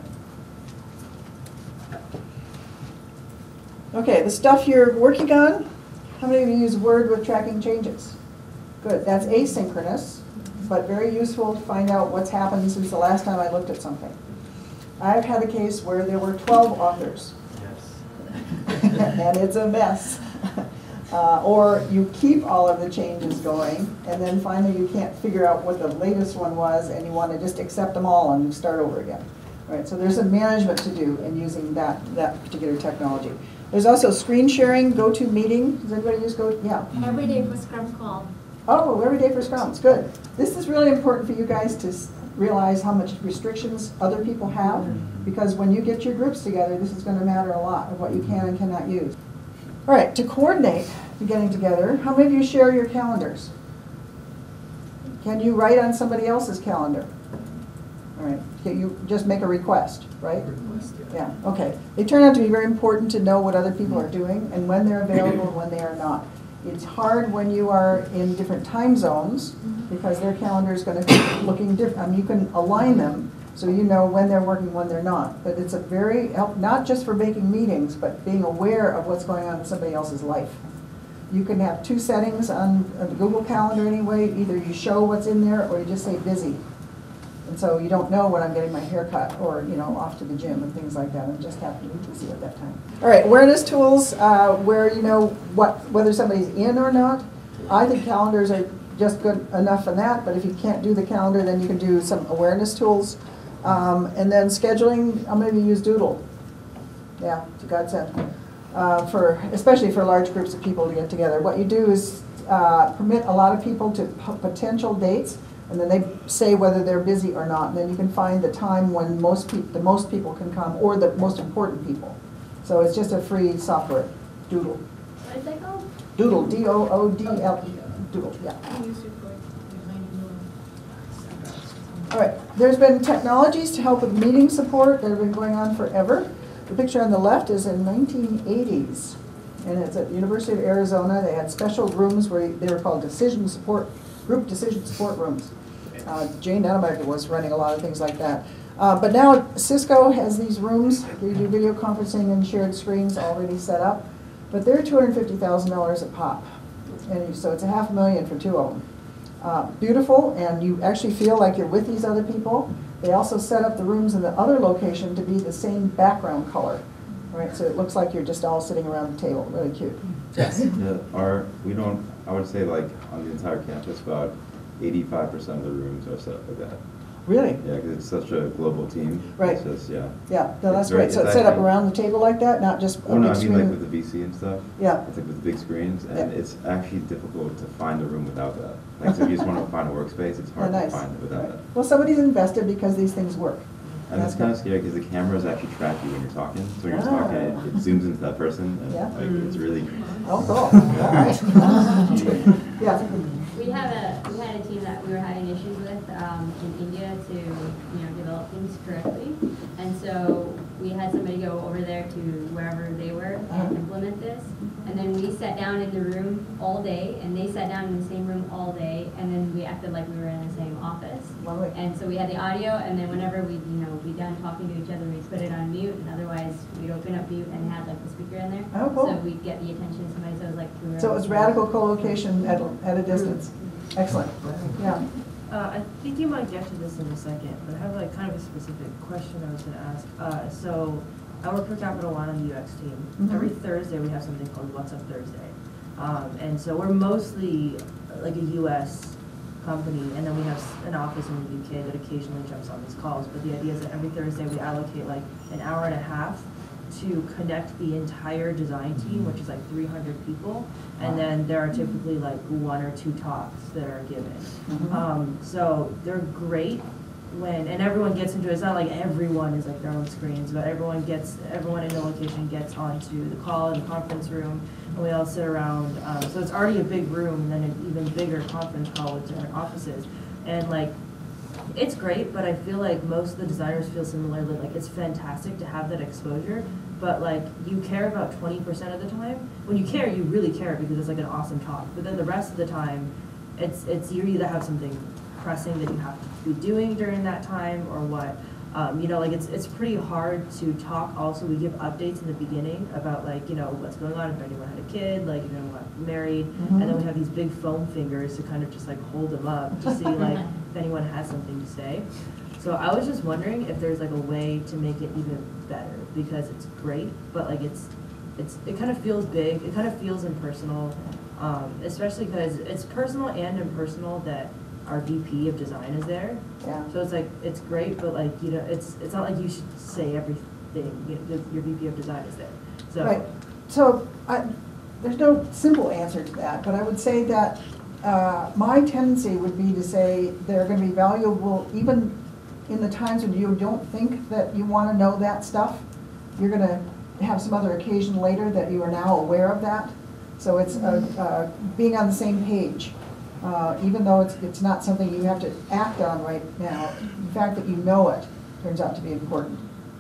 Okay, the stuff you're working on, how many of you use Word with tracking changes? Good, that's asynchronous, but very useful to find out what's happened since the last time I looked at something. I've had a case where there were twelve authors. Yes. And it's a mess. Uh, or you keep all of the changes going, and then finally you can't figure out what the latest one was, and you want to just accept them all and start over again. Right, so there's some management to do in using that, that particular technology. There's also screen sharing, GoToMeeting. Does anybody use Go? Yeah. Every day for Scrum Call. Oh, every day for Scrum. It's good. This is really important for you guys to s- realize how much restrictions other people have, because when you get your groups together, this is going to matter a lot of what you can and cannot use. All right, to coordinate the getting together, how many of you share your calendars? Can you write on somebody else's calendar? All right, can you just make a request, right? Yeah, okay. They turn out to be very important to know what other people are doing and when they're available and when they are not. It's hard when you are in different time zones because their calendar is going to be looking different. I mean, you can align them so you know when they're working, when they're not. But it's a very help, not just for making meetings, but being aware of what's going on in somebody else's life. You can have two settings on the Google Calendar anyway. Either you show what's in there or you just say busy. And so you don't know when I'm getting my hair cut or, you know, off to the gym and things like that. And just happen to be busy at that time. All right, awareness tools uh, where you know what whether somebody's in or not. I think calendars are just good enough in that, but if you can't do the calendar, then you can do some awareness tools. Um, and then scheduling, how many of you use Doodle? Yeah, it's a godsend. Uh, for, especially for large groups of people to get together. What you do is uh, permit a lot of people to p potential dates, and then they say whether they're busy or not. And then you can find the time when most peop the most people can come, or the most important people. So it's just a free software, Doodle. What is that called? Doodle, D O O D L E, Doodle, yeah. All right, there's been technologies to help with meeting support that have been going on forever. The picture on the left is in nineteen eighties, and it's at the University of Arizona. They had special rooms where they were called decision support, group decision support rooms. Uh, Jane Dynamite was running a lot of things like that. Uh, but now Cisco has these rooms. They do video conferencing and shared screens already set up, but they're two hundred fifty thousand dollars a pop, and so it's a half a million for two of them. Uh, beautiful, and you actually feel like you're with these other people. They also set up the rooms in the other location to be the same background color, right? So it looks like you're just all sitting around the table. Really cute. Yes. Yeah, our, we don't, I would say like on the entire campus, about eighty-five percent of the rooms are set up like that. Really? Yeah, because it's such a global team. Right. It's just, yeah. Yeah, no, that's It's very- great. So it's it's set up actually- around the table like that, not just a Oh, no, big I mean like screen? with the V C and stuff. Yeah. It's like with the big screens, and Yeah. it's actually difficult to find a room without that. Like, so if you just want to find a workspace, it's hard Oh, nice. to find it without Right. that. Well, somebody's invested because these things work. And That's it's kind of good. scary because the cameras actually track you when you're talking. So when you're Ah. talking, it, it zooms into that person, and Yeah. like, it's really. Oh, cool. All right. Yeah. We have a, we had a team that we were having issues with um, in India to, you know, develop things correctly. And so we had somebody go over there to wherever they were Uh-huh. and implement this. And then we sat down in the room all day, and they sat down in the same room all day, and then we acted like we were in the same office. Lovely. And so we had the audio, and then whenever we, you know, be done talking to each other, we'd put it on mute, and otherwise we'd open up mute and have like the speaker in there. Oh, cool. So we'd get the attention of somebody, so it was like we were. So it was radical co-location at, at a distance. Excellent. Yeah. Uh, I think you might get to this in a second, but I have like kind of a specific question I was gonna ask. Uh, so I work for Capital One on the U X team. Mhm. Every Thursday we have something called What's Up Thursday. Um, and so we're mostly uh, like a U S company, and then we have s- an office in the U K that occasionally jumps on these calls. But the idea is that every Thursday we allocate like an hour and a half to connect the entire design team, which is like three hundred people. And then there are typically like one or two talks that are given. Mhm. Um, so they're great when, and everyone gets into it. It's not like everyone is like their own screens, but everyone gets, everyone in the location gets onto the call in the conference room, and we all sit around. Um, so it's already a big room, and then an even bigger conference call with different offices. And like, it's great, but I feel like most of the designers feel similarly. Like, it's fantastic to have that exposure, but like, you care about twenty percent of the time. When you care, you really care because it's like an awesome talk. But then the rest of the time, it's it's you either have something pressing that you have to be doing during that time or what. Um, you know, like it's it's pretty hard to talk. Also, we give updates in the beginning about like, you know, what's going on, if anyone had a kid, like if anyone got married, Mhm. and then we have these big foam fingers to kind of just like hold them up to see like if anyone has something to say. So I was just wondering if there's like a way to make it even better, because it's great, but like it's it's it kind of feels big, it kind of feels impersonal, um, especially because it's personal and impersonal that our V P of design is there. Yeah. So it's like, it's great, but like, you know, it's it's not like you should say everything, you know, your V P of design is there. So. Right. So I, there's no simple answer to that, but I would say that uh, my tendency would be to say they're going to be valuable even in the times when you don't think that you want to know that stuff. You're going to have some other occasion later that you are now aware of that. So it's uh, uh, being on the same page. Uh, even though it's, it's not something you have to act on right now, the fact that you know it turns out to be important.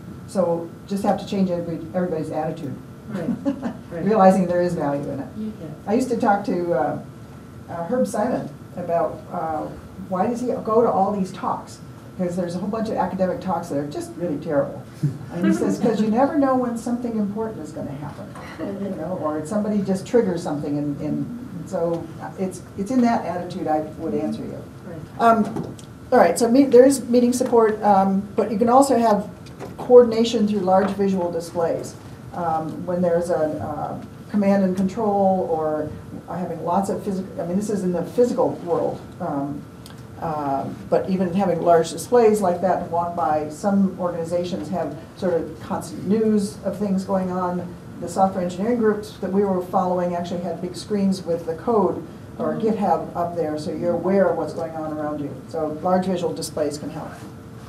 So just have to change everybody, everybody's attitude. Right, right. Realizing there is value in it. Yeah. I used to talk to uh, uh, Herb Simon about uh, why does he go to all these talks? Because there's a whole bunch of academic talks that are just really terrible. And he says, because you never know when something important is going to happen, you know, or somebody just triggers something, and, and so it's it's in that attitude I would answer you. Right. Um, all right, so meet, there is meeting support, um, but you can also have coordination through large visual displays. Um, when there's a uh, command and control, or having lots of physical, I mean, this is in the physical world. Um, Uh, but even having large displays like that and walk by, some organizations have sort of constant news of things going on. The software engineering groups that we were following actually had big screens with the code or GitHub up there, so you're aware of what's going on around you. So large visual displays can help.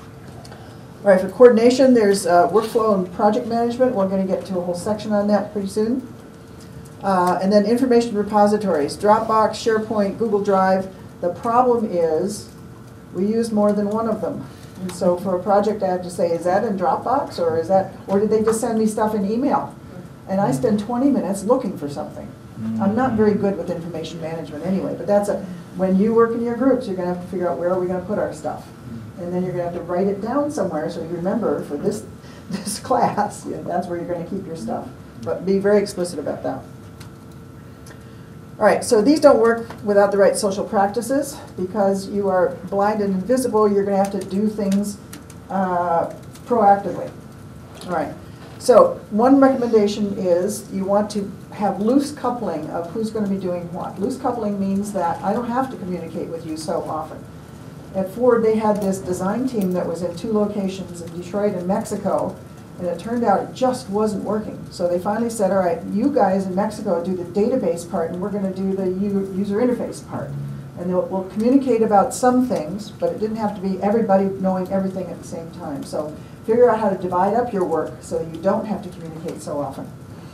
All right, for coordination, there's uh, workflow and project management. We're going to get to a whole section on that pretty soon. Uh, and then information repositories, Dropbox, SharePoint, Google Drive. The problem is we use more than one of them. And so for a project, I have to say, is that in Dropbox, or is that, or did they just send me stuff in email? And I spend twenty minutes looking for something. I'm not very good with information management anyway, but that's a, when you work in your groups, you're going to have to figure out where are we going to put our stuff. And then you're going to have to write it down somewhere so you remember for this, this class, yeah, that's where you're going to keep your stuff. But be very explicit about that. All right, so these don't work without the right social practices. Because you are blind and invisible, you're going to have to do things uh, proactively. All right, so one recommendation is you want to have loose coupling of who's going to be doing what. Loose coupling means that I don't have to communicate with you so often. At Ford, they had this design team that was in two locations in Detroit and Mexico, and it turned out it just wasn't working. So they finally said, all right, you guys in Mexico do the database part, and we're going to do the user interface part. And we'll communicate about some things, but it didn't have to be everybody knowing everything at the same time. So figure out how to divide up your work so that you don't have to communicate so often.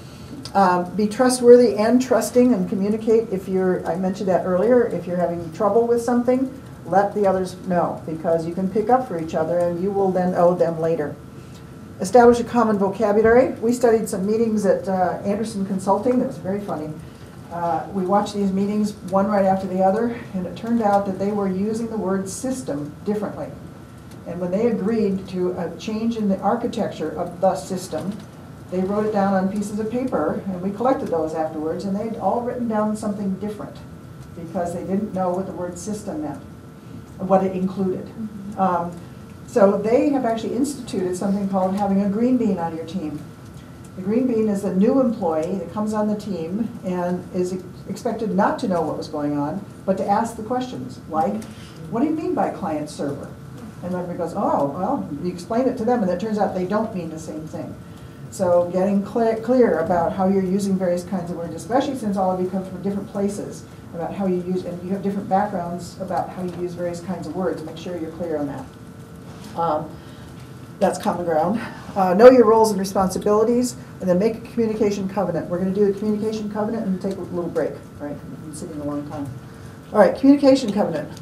Um, be trustworthy and trusting and communicate. If you're, I mentioned that earlier, if you're having trouble with something, let the others know, because you can pick up for each other and you will then owe them later. Establish a common vocabulary. We studied some meetings at uh, Anderson Consulting. That was very funny. Uh, we watched these meetings one right after the other, and it turned out that they were using the word system differently. And when they agreed to a change in the architecture of the system, they wrote it down on pieces of paper, and we collected those afterwards, and they'd all written down something different because they didn't know what the word system meant, what it included. Um, so they have actually instituted something called having a green bean on your team. The green bean is a new employee that comes on the team and is expected not to know what was going on, but to ask the questions, like, what do you mean by client server? And everybody goes, oh, well, you explain it to them, and it turns out they don't mean the same thing. So getting clear, clear about how you're using various kinds of words, especially since all of you come from different places, about how you use, and you have different backgrounds about how you use various kinds of words. Make sure you're clear on that. Um, that's common ground. Uh, know your roles and responsibilities, and then make a communication covenant. We're going to do the communication covenant and take a little break, right? We've been sitting a long time. All right, communication covenant.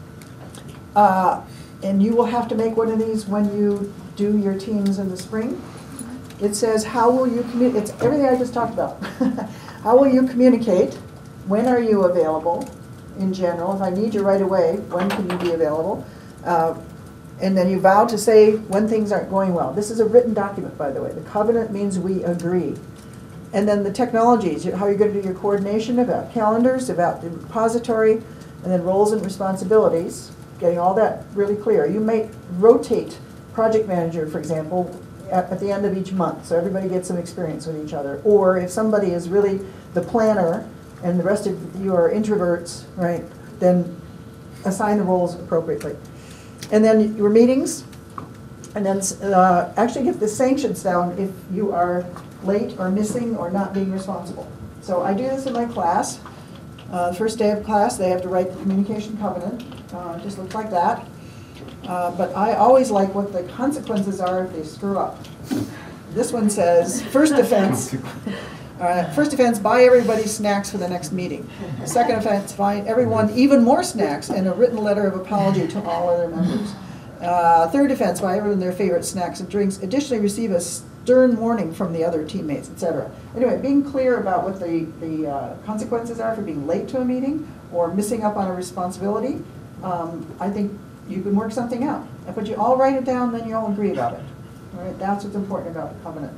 Uh, and you will have to make one of these when you do your teams in the spring. It says, how will you communicate? It's everything I just talked about. How will you communicate? When are you available in general? If I need you right away, when can you be available? Uh, and then you vow to say when things aren't going well. This is a written document, by the way. The covenant means we agree. And then the technologies, how you're going to do your coordination, about calendars, about the repository, and then roles and responsibilities, getting all that really clear. You may rotate project manager, for example, at, at the end of each month, so everybody gets some experience with each other. Or if somebody is really the planner and the rest of you are introverts, right, then assign the roles appropriately. And then your meetings, and then uh, actually get the sanctions down if you are late or missing or not being responsible. So I do this in my class. Uh, the first day of class, they have to write the communication covenant. Uh, it just looks like that. Uh, but I always like what the consequences are if they screw up. This one says, first offense. Uh, first offense, buy everybody snacks for the next meeting. Second offense, buy everyone even more snacks and a written letter of apology to all other members. Uh, third offense, buy everyone their favorite snacks and drinks. Additionally, receive a stern warning from the other teammates, et cetera. Anyway, being clear about what the, the uh, consequences are for being late to a meeting or missing up on a responsibility, um, I think you can work something out. But you all write it down, then you all agree about it. All right, that's what's important about the covenant.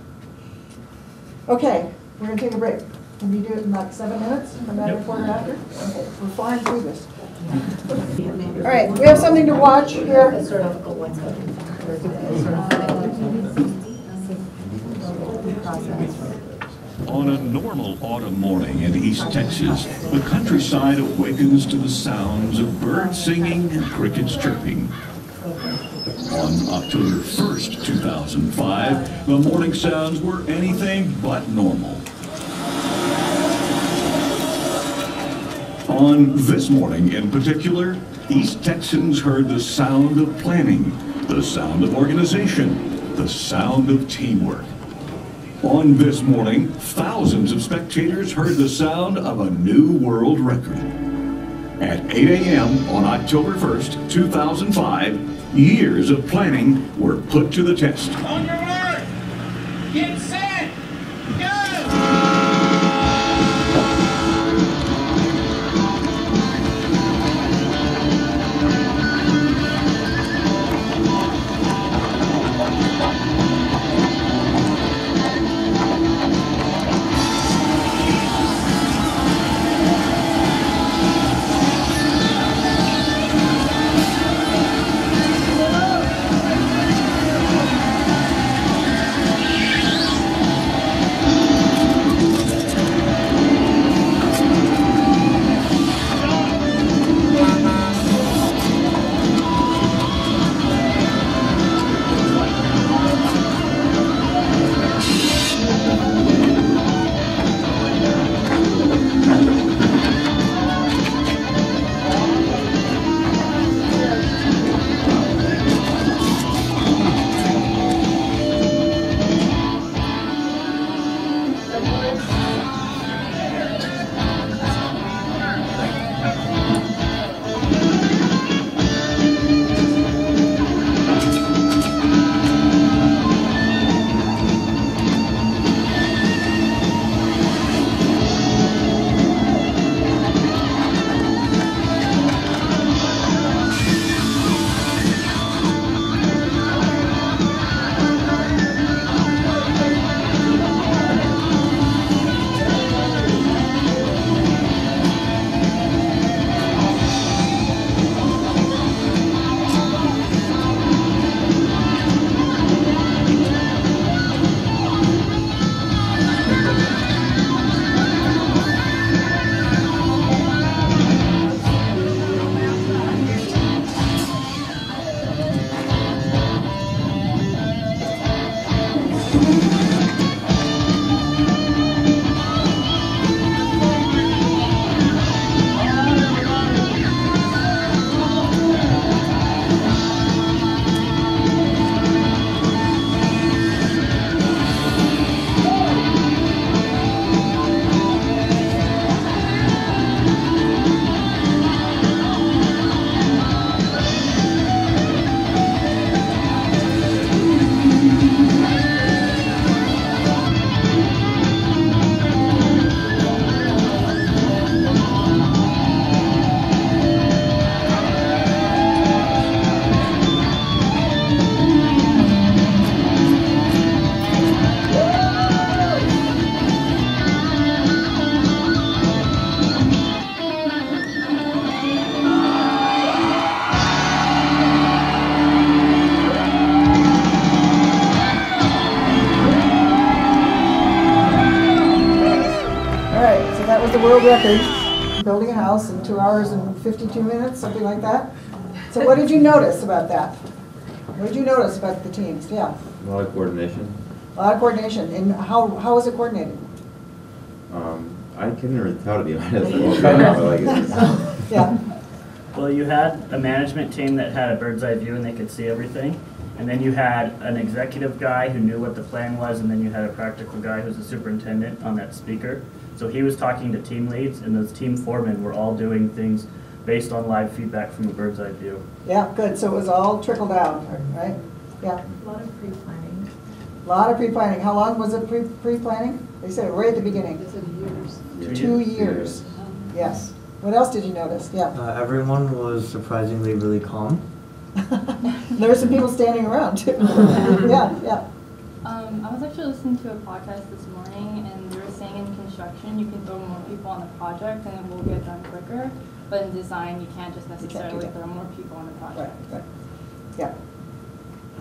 Okay. We're going to take a break. Can you do it in like seven minutes? Come back and quarter after? Okay, we're flying through this. All right, we have something to watch here. On a normal autumn morning in East Texas, the countryside awakens to the sounds of birds singing and crickets chirping. On October first, two thousand five, the morning sounds were anything but normal. On this morning in particular, East Texans heard the sound of planning, the sound of organization, the sound of teamwork. On this morning, thousands of spectators heard the sound of a new world record. At eight A M on October first, two thousand five, years of planning were put to the test. On your mark, get set, go! the world record, building a house in two hours and fifty-two minutes, something like that. So what did you notice about that? What did you notice about the teams? Yeah. A lot of coordination. A lot of coordination. And how, how was it coordinated? Um, I couldn't really tell, to be honest. like it's just, yeah. Well, you had a management team that had a bird's eye view and they could see everything. And then you had an executive guy who knew what the plan was, and then you had a practical guy who's a superintendent on that speaker. So he was talking to team leads, and those team foremen were all doing things based on live feedback from a bird's eye view. Yeah, good. So it was all trickled down, right? Yeah. A lot of pre-planning. A lot of pre-planning. How long was it pre- pre-planning? They said right at the beginning. They said years. Yeah. Two years. Yes. What else did you notice? Yeah. Uh, everyone was surprisingly really calm. There were some people standing around too. yeah, yeah. Um, I was actually listening to a podcast this morning, and they were saying in construction you can throw more people on the project and it will get done quicker. But in design, you can't just necessarily can't throw more people on the project. Right, right. Yeah.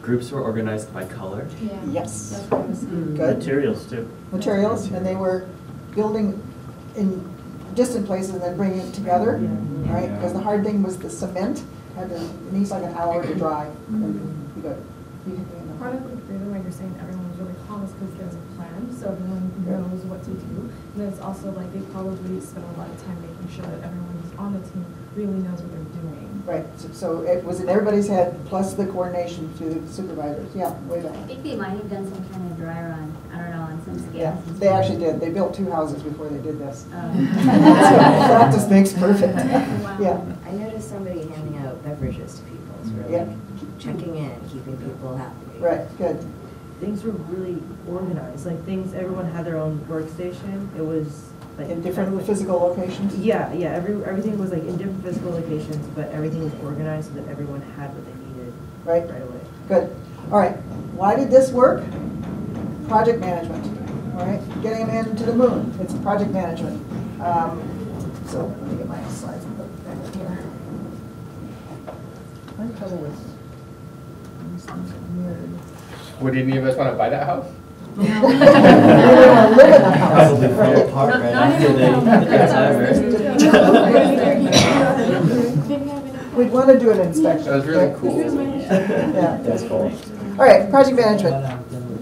groups were organized by color? Yeah. Yes. That's what I was saying. Good. Materials too. Materials, and they were building in distant places and then bringing it together, right? Because the hard thing was the cement, had to, it needs like an hour to dry. And you got, you can, you know. Part of the reason why you're saying everyone was really calm is because there's a plan, so everyone knows what to do. And then it's also like they probably spend a lot of time making sure that everyone who's on the team really knows what they're doing. Right, so, so it was in everybody's head, plus the coordination to the supervisors, yeah, way back. I think they might have done some kind of dry run, I don't know, on some Yeah, scales. they actually did, they built two houses before they did this. Um, So practice makes perfect, yeah. I noticed somebody handing out beverages to people, so we're Yeah. like checking in, keeping people happy. Right, good. Things were really organized, like things, everyone had their own workstation. It was like. In different physical locations? Yeah, yeah, every, everything was like in different physical locations, but everything was organized so that everyone had what they needed Right. right away. Good. All right, why did this work? Project management, all right? Getting them into the moon, it's project management. Um, So let me get my slides and put them back here. I'm trouble with these things are weird. Would any of us want to buy that house? We don't want to live in the house. Probably fall apart right after they hit the timer. We'd want to do an inspection. That was really right? cool. Yeah, that's cool. All right, project management.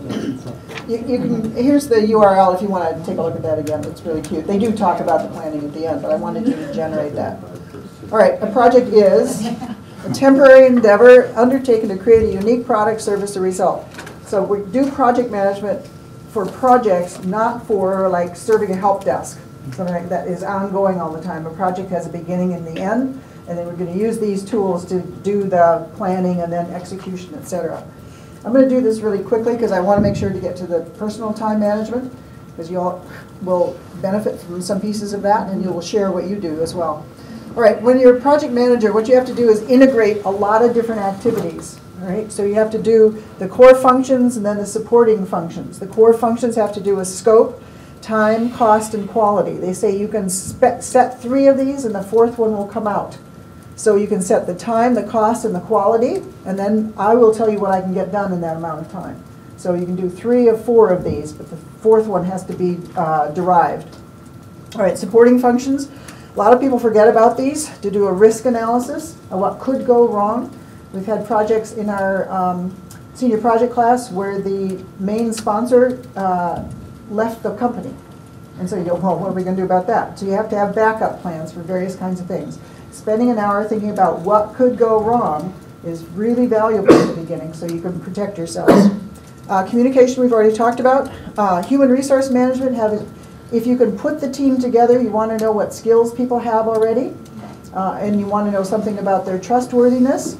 You, you can, here's the U R L if you want to take a look at that again. It's really cute. They do talk about the planning at the end, but I wanted you to generate that. All right, a project is a temporary endeavor undertaken to create a unique product, service, or result. So we do project management for projects, not for like serving a help desk, something like that is ongoing all the time. A project has a beginning and the end, and then we're going to use these tools to do the planning and then execution, et cetera. I'm going to do this really quickly because I want to make sure to get to the personal time management, because you all will benefit from some pieces of that, and you will share what you do as well. All right, when you're a project manager, what you have to do is integrate a lot of different activities. All right, so you have to do the core functions and then the supporting functions. The core functions have to do with scope, time, cost, and quality. They say you can spe- set three of these and the fourth one will come out. So you can set the time, the cost, and the quality, and then I will tell you what I can get done in that amount of time. So you can do three of four of these, but the fourth one has to be uh, derived. All right, supporting functions. A lot of people forget about these, to do a risk analysis of what could go wrong. We've had projects in our um, senior project class where the main sponsor uh, left the company. And so you go, well, what are we going to do about that? So you have to have backup plans for various kinds of things. Spending an hour thinking about what could go wrong is really valuable at the beginning so you can protect yourselves. Uh, communication we've already talked about. Uh, human resource management, have, if you can put the team together, you want to know what skills people have already. Uh, and you want to know something about their trustworthiness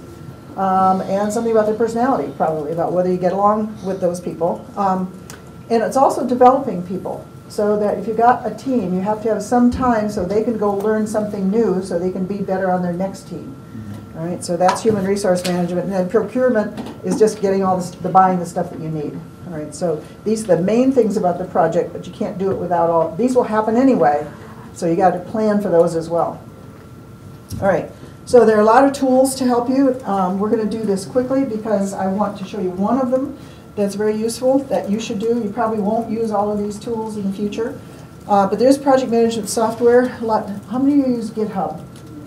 um, and something about their personality, probably, about whether you get along with those people. Um, and it's also developing people. So that if you've got a team, you have to have some time so they can go learn something new so they can be better on their next team. All right, so that's human resource management. And then procurement is just getting all this, the buying the stuff that you need. All right, so these are the main things about the project, but you can't do it without all, these will happen anyway, so you got to plan for those as well. All right, so there are a lot of tools to help you. Um, we're going to do this quickly because I want to show you one of them that's very useful that you should do. You probably won't use all of these tools in the future. Uh, but there's project management software. A lot, how many of you use GitHub?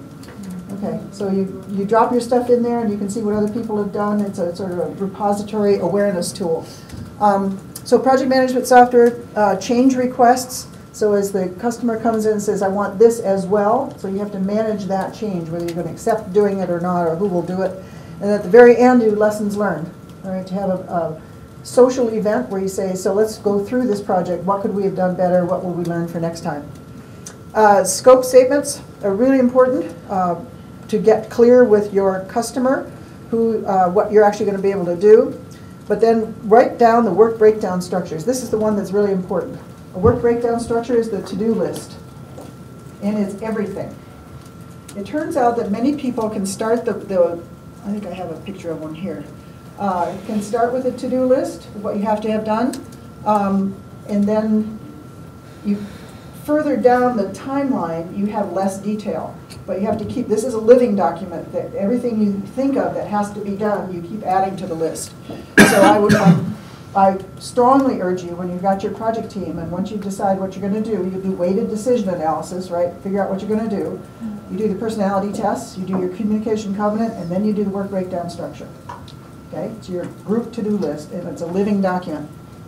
Okay, so you, you drop your stuff in there and you can see what other people have done. It's a sort of a repository awareness tool. Um, so project management software, uh, change requests. So as the customer comes in and says, I want this as well, so you have to manage that change, whether you're going to accept doing it or not, or who will do it. And at the very end, do lessons learned. All right, to have a, a social event where you say, so let's go through this project. What could we have done better? What will we learn for next time? Uh, scope statements are really important uh, to get clear with your customer who uh, what you're actually going to be able to do. But then write down the work breakdown structures. This is the one that's really important. A work breakdown structure is the to-do list, and it's everything. It turns out that many people can start the, the I think I have a picture of one here. Uh, can start with a to-do list, what you have to have done, um, and then you further down the timeline, you have less detail. But you have to keep, this is a living document, that everything you think of that has to be done, you keep adding to the list. So I would, um, I strongly urge you, when you've got your project team, and once you decide what you're going to do, you do weighted decision analysis, right? Figure out what you're going to do. You do the personality tests, you do your communication covenant, and then you do the work breakdown structure. Okay, it's your group to-do list, and it's a living document.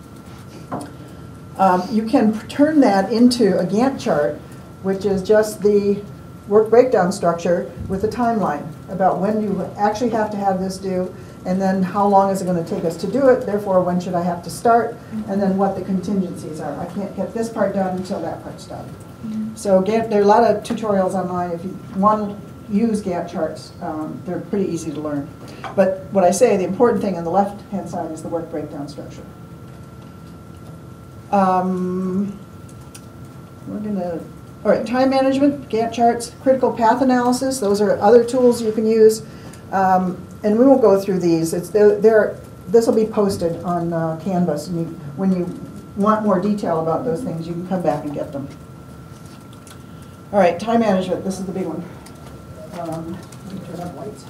Um, you can turn that into a Gantt chart, which is just the work breakdown structure with a timeline about when you actually have to have this due, and then how long is it going to take us to do it, therefore when should I have to start, and then what the contingencies are. I can't get this part done until that part's done. Mm-hmm. So Gantt, there are a lot of tutorials online. If you want to use Gantt charts, um, they're pretty easy to learn. But what I say, the important thing on the left-hand side is the work breakdown structure. Um, we're going to, all right, time management, Gantt charts, critical path analysis, those are other tools you can use. Um, and we won't go through these. It's they're, they're, this will be posted on uh, Canvas. And you, when you want more detail about those things, you can come back and get them. All right, time management, this is the big one. Um, let me turn up lights.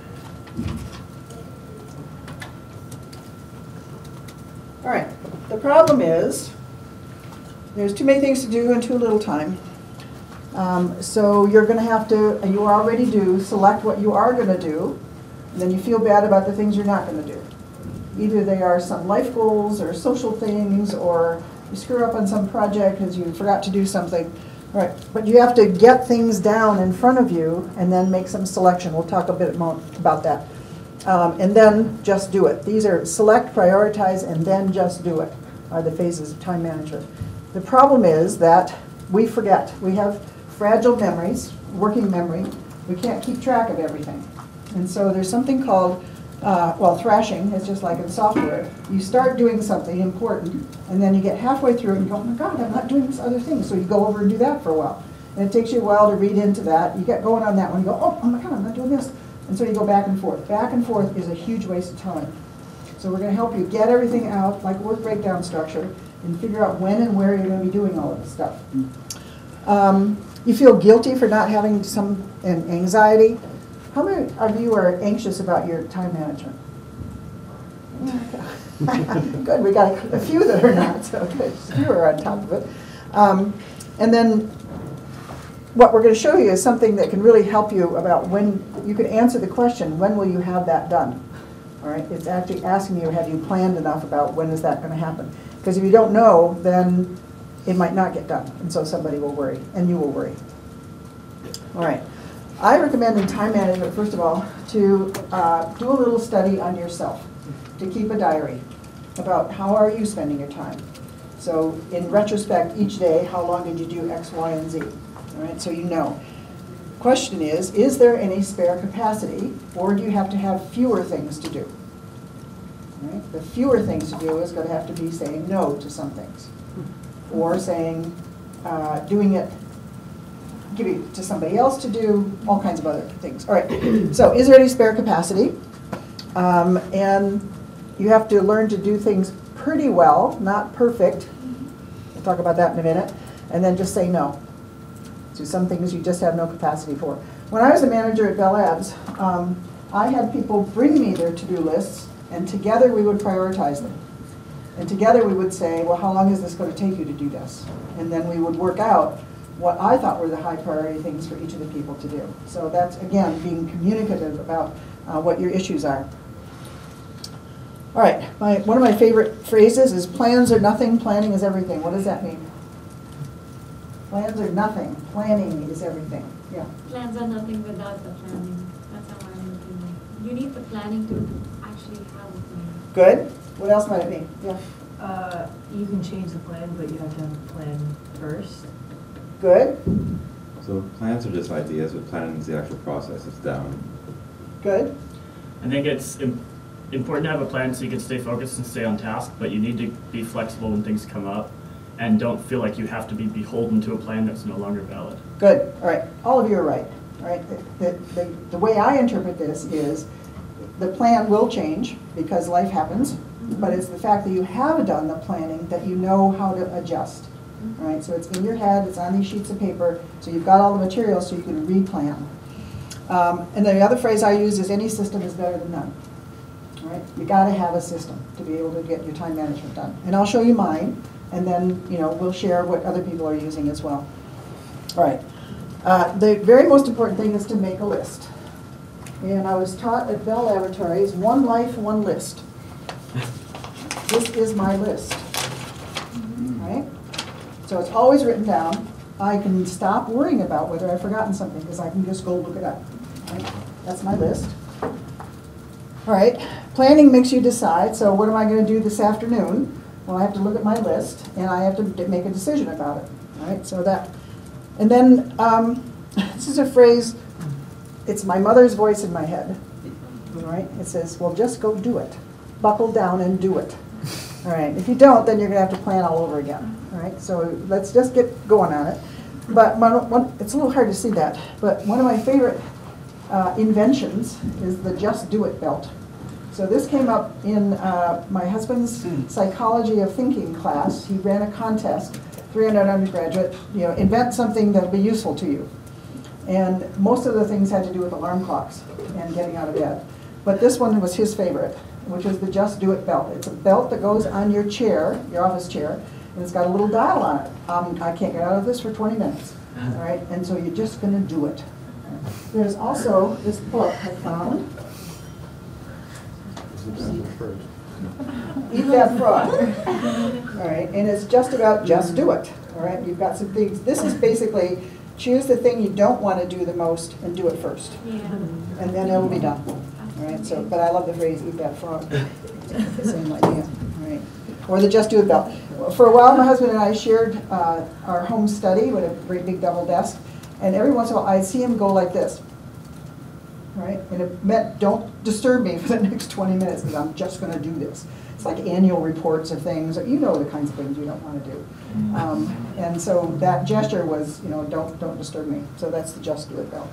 All right, the problem is there's too many things to do and too little time. Um, so you're going to have to, and you already do, select what you are going to do, and then you feel bad about the things you're not going to do. Either they are some life goals or social things, or you screw up on some project because you forgot to do something. All right, but you have to get things down in front of you and then make some selection. We'll talk a bit more about that. Um, and then just do it. These are select, prioritize, and then just do it, are the phases of time management. The problem is that we forget. We have fragile memories, working memory. We can't keep track of everything. And so there's something called, uh, well, thrashing. It's just like in software. You start doing something important, and then you get halfway through and you go, oh my God, I'm not doing this other thing. So you go over and do that for a while. And it takes you a while to read into that. You get going on that one. You go, oh, oh my God, I'm not doing this. And so you go back and forth. Back and forth is a huge waste of time. So we're going to help you get everything out, like work breakdown structure, and figure out when and where you're going to be doing all of this stuff. Um, you feel guilty for not having some and anxiety. How many of you are anxious about your time management? Good, we got a, a few that are not, so good. A few are on top of it. Um, and then what we're going to show you is something that can really help you about when you can answer the question, when will you have that done? All right, it's actually asking you, have you planned enough about when is that going to happen? Because if you don't know, then it might not get done, and so somebody will worry, and you will worry. All right, I recommend in time management, first of all, to uh, do a little study on yourself, to keep a diary about how are you spending your time. So in retrospect, each day, how long did you do X, Y, and Z? All right, so you know. Question is, is there any spare capacity, or do you have to have fewer things to do? All right? The fewer things to do is going to have to be saying no to some things, or saying, uh, doing it, giving it to somebody else to do, all kinds of other things. All right, so is there any spare capacity? Um, and you have to learn to do things pretty well, not perfect. We'll talk about that in a minute. And then just say no. So some things you just have no capacity for. When I was a manager at Bell Labs, um, I had people bring me their to-do lists, and together we would prioritize them. And together we would say, well, how long is this going to take you to do this? And then we would work out what I thought were the high priority things for each of the people to do. So that's, again, being communicative about uh, what your issues are. All right, my, one of my favorite phrases is plans are nothing, planning is everything. What does that mean? Plans are nothing, planning is everything. Yeah. Plans are nothing without the planning. That's how I'm looking at it. You need the planning to actually have a plan. Good. What else might it mean? Yeah. Uh, you can change the plan, but you have to have a plan first. Good. So plans are just ideas, but planning is the actual process. It's down. Good. I think it's im- important to have a plan so you can stay focused and stay on task, but you need to be flexible when things come up. And don't feel like you have to be beholden to a plan that's no longer valid. Good. All right. All of you are right. All right. The, the, the way I interpret this is the plan will change because life happens, but it's the fact that you have done the planning that you know how to adjust. All right, so it's in your head, it's on these sheets of paper, so you've got all the materials so you can replan. Um, and then the other phrase I use is any system is better than none. All right, you got to have a system to be able to get your time management done. And I'll show you mine, and then you know we'll share what other people are using as well. All right, uh, the very most important thing is to make a list. And I was taught at Bell Laboratories, one life, one list. This is my list. All right, so it's always written down. I can stop worrying about whether I've forgotten something because I can just go look it up. Right? That's my list. All right, planning makes you decide. So what am I going to do this afternoon? Well, I have to look at my list and I have to make a decision about it. All right, so that, and then um, this is a phrase. It's my mother's voice in my head. All right, it says, "Well, just go do it. Buckle down and do it." All right, if you don't, then you're going to have to plan all over again. All right, so let's just get going on it. But one, one, it's a little hard to see that, but one of my favorite uh, inventions is the Just Do It belt. So this came up in uh, my husband's psychology of thinking class. He ran a contest, three hundred undergraduate, you know, invent something that'll be useful to you. And most of the things had to do with alarm clocks and getting out of bed. But this one was his favorite, which is the Just Do It belt. It's a belt that goes on your chair, your office chair, and it's got a little dial on it. Um, I can't get out of this for twenty minutes. All right, and so you're just going to do it. There's also this book I found. Eat That Frog. All right, and it's just about just do it. All right, you've got some things. This is basically choose the thing you don't want to do the most and do it first, yeah. And then it'll be done. All right. So, but I love the phrase "Eat that frog." Same idea. All right. Or the Just Do It belt. For a while, my husband and I shared uh, our home study with a great big double desk, and every once in a while, I'd see him go like this. Right? And it meant don't disturb me for the next twenty minutes because I'm just going to do this. It's like annual reports of things, or you know the kinds of things you don't want to do. Um, and so that gesture was, you know, don't don't disturb me. So that's the Just Do It belt.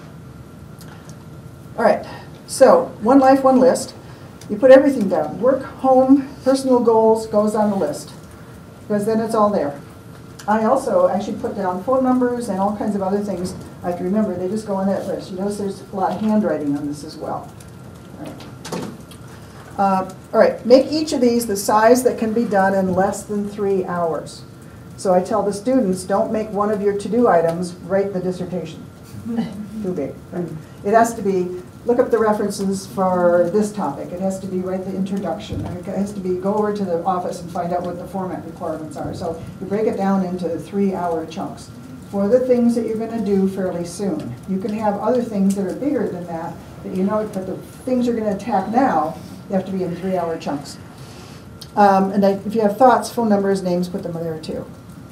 All right. So one life, one list. You put everything down. Work, home, personal goals goes on the list because then it's all there. I also actually put down phone numbers and all kinds of other things I have to remember. They just go on that list. You notice there's a lot of handwriting on this as well. All right. Uh, all right, make each of these the size that can be done in less than three hours. So I tell the students, don't make one of your to-do items write the dissertation. Too big. Right? It has to be, look up the references for this topic. It has to be write the introduction. It has to be go over to the office and find out what the format requirements are. So you break it down into three-hour chunks. For the things that you're going to do fairly soon. You can have other things that are bigger than that, but you know, but the things you're going to attack now, they have to be in three-hour chunks. Um, and then if you have thoughts, phone numbers, names, put them there too.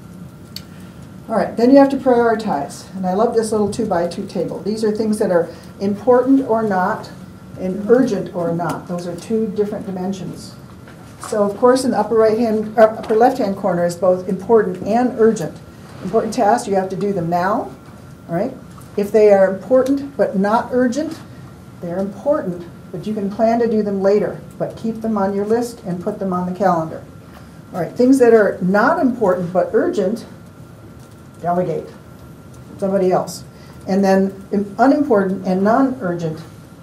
All right, then you have to prioritize. And I love this little two by two table. These are things that are important or not, and urgent or not. Those are two different dimensions. So of course, in the upper right hand, upper left hand corner is both important and urgent. Important tasks, you have to do them now. All right. If they are important but not urgent, they're important, but you can plan to do them later. But keep them on your list and put them on the calendar. All right. Things that are not important but urgent, delegate. Somebody else. And then unimportant and non-urgent,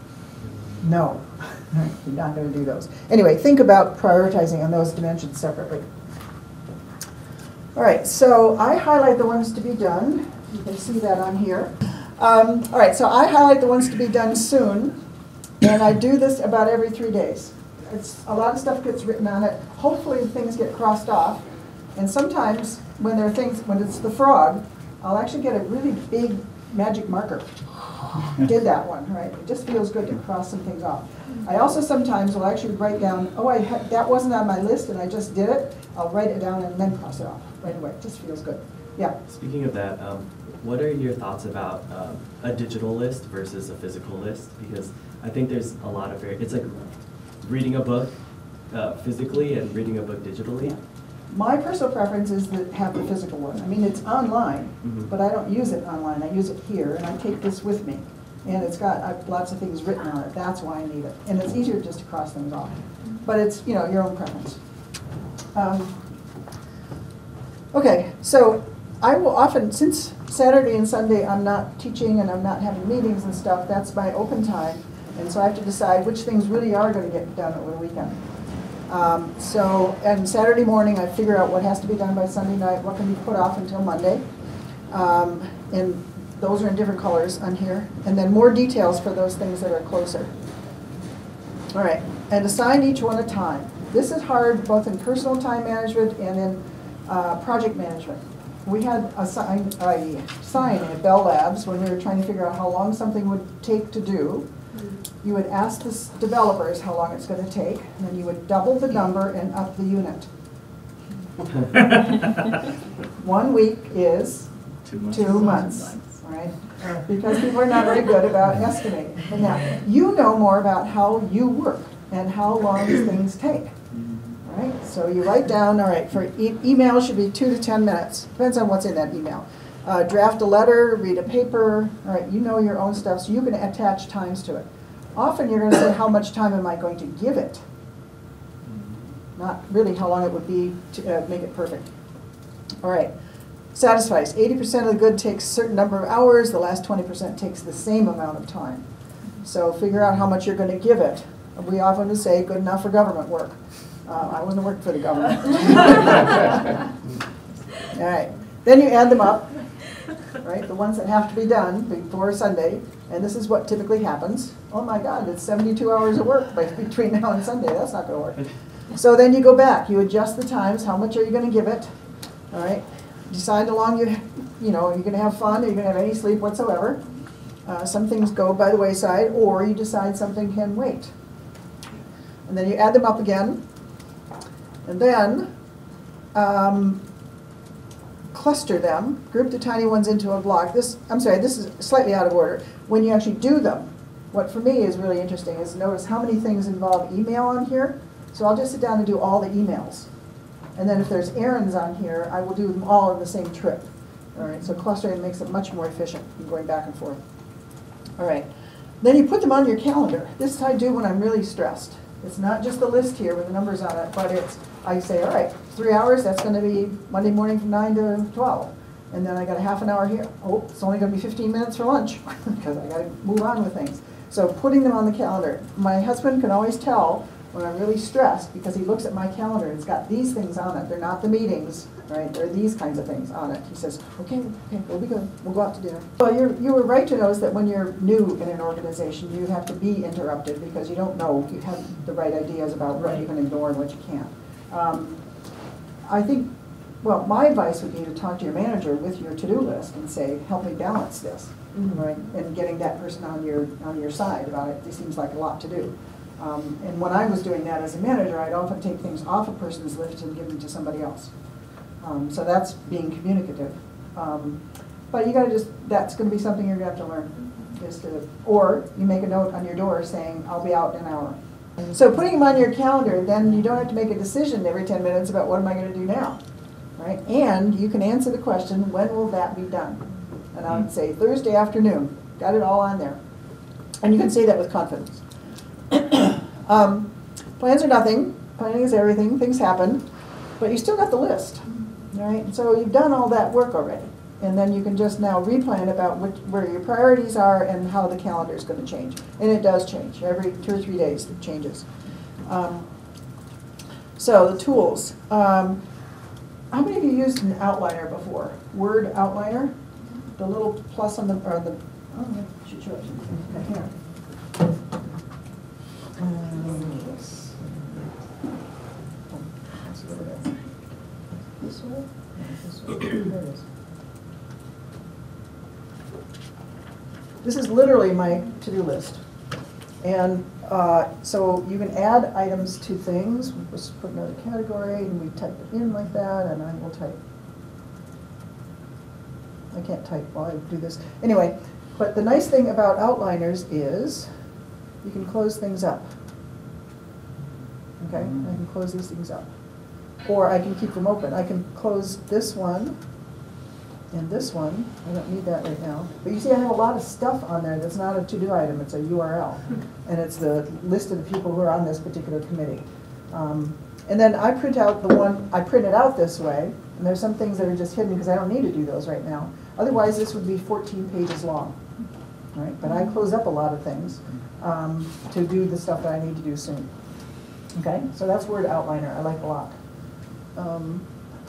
no. You're not going to do those. Anyway, think about prioritizing on those dimensions separately. All right, so I highlight the ones to be done. You can see that on here. Um, all right, so I highlight the ones to be done soon, and I do this about every three days. It's, a lot of stuff gets written on it. Hopefully things get crossed off. And sometimes when there are things, when it's the frog, I'll actually get a really big magic marker. Did that one, right? It just feels good to cross some things off. I also sometimes will actually write down, oh, I ha that wasn't on my list and I just did it. I'll write it down and then cross it off right away. It just feels good. Yeah? Speaking of that, um, what are your thoughts about um, a digital list versus a physical list? Because I think there's a lot of, very, it's like reading a book uh, physically and reading a book digitally. Yeah. My personal preference is to have the physical one. I mean, it's online, mm-hmm. but I don't use it online. I use it here, and I take this with me. And it's got uh, lots of things written on it. That's why I need it. And it's easier just to cross things off. But it's, you know, your own preference. Um, Okay, so I will often, since Saturday and Sunday I'm not teaching and I'm not having meetings and stuff, that's my open time. And so I have to decide which things really are going to get done over the weekend. Um, so, and Saturday morning I figure out what has to be done by Sunday night, what can be put off until Monday. Um, and those are in different colors on here. And then more details for those things that are closer. All right, and assign each one a time. This is hard both in personal time management and in uh, project management. We had a sign, a sign at Bell Labs when we were trying to figure out how long something would take to do. You would ask the developers how long it's going to take, and then you would double the number and up the unit. One week is Two months. two months, right? Because people are not very good about estimating. And now, you know more about how you work and how long things take. Right? So you write down, all right, for e email should be two to ten minutes. Depends on what's in that email. Uh, draft a letter, read a paper, all right, you know your own stuff, so you can attach times to it. Often you're going to say, how much time am I going to give it? Not really how long it would be to uh, make it perfect. All right, satisfies. eighty percent of the good takes a certain number of hours, the last twenty percent takes the same amount of time. So figure out how much you're going to give it. We often would say, good enough for government work. Uh, I wasn't working for the government. All right, then you add them up, right? The ones that have to be done before Sunday, and this is what typically happens. Oh my God, it's seventy-two hours of work between now and Sunday. That's not going to work. So then you go back, you adjust the times. How much are you going to give it? All right, decide how long you, you know, you're going to have fun. Are you going to have any sleep whatsoever? Uh, some things go by the wayside, or you decide something can wait. And then you add them up again. And then um, cluster them, group the tiny ones into a block. This, I'm sorry, this is slightly out of order. When you actually do them, what for me is really interesting is notice how many things involve email on here. So I'll just sit down and do all the emails. And then if there's errands on here, I will do them all in the same trip. All right, so clustering makes it much more efficient than going back and forth. All right, then you put them on your calendar. This I do when I'm really stressed. It's not just the list here with the numbers on it, but it's, I say, all right, three hours, that's going to be Monday morning from nine to twelve. And then I got a half an hour here. Oh, it's only going to be fifteen minutes for lunch because I got to move on with things. So putting them on the calendar. My husband can always tell when I'm really stressed because he looks at my calendar and it's got these things on it. They're not the meetings, right? They're these kinds of things on it. He says, okay, okay, we'll be good. We'll go out to dinner. Well, you're, you were right to notice that when you're new in an organization, you have to be interrupted because you don't know, you have the right ideas about what you can ignore and what you can't. Um, I think, well, my advice would be to talk to your manager with your to-do list and say, help me balance this, mm-hmm. right? And getting that person on your, on your side about it, it seems like a lot to do. Um, and when I was doing that as a manager, I'd often take things off a person's list and give them to somebody else. Um, so that's being communicative. Um, but you gotta just, that's gonna be something you're gonna have to learn. Is to, or you make a note on your door saying, I'll be out in an hour. So putting them on your calendar, then you don't have to make a decision every ten minutes about what am I gonna do now, right? And you can answer the question, when will that be done? And I would say Thursday afternoon, got it all on there. And you can say that with confidence. um, plans are nothing, planning is everything, things happen, but you still got the list, all right? So you've done all that work already, and then you can just now replan about which, where your priorities are and how the calendar is going to change. And it does change, every two or three days it changes. Um, so the tools. Um, how many of you used an outliner before? Word outliner? The little plus on the, or the, oh, I should show it to you. Here. Um, yes. Oh, let's see what it is. This way? No, this way. There it is. This is literally my to-do list. And uh, so you can add items to things. We just put another category and we type it in like that, and I will type. I can't type while I do this. Anyway, but the nice thing about outliners is you can close things up. Okay, I can close these things up. Or I can keep them open. I can close this one and this one. I don't need that right now. But you see I have a lot of stuff on there that's not a to-do item, it's a U R L. And it's the list of the people who are on this particular committee. Um, and then I print out the one, I print it out this way, And there's some things that are just hidden because I don't need to do those right now. Otherwise, this would be fourteen pages long, right? But I close up a lot of things um, to do the stuff that I need to do soon. Okay, so that's Word Outliner. I like a lot. Um,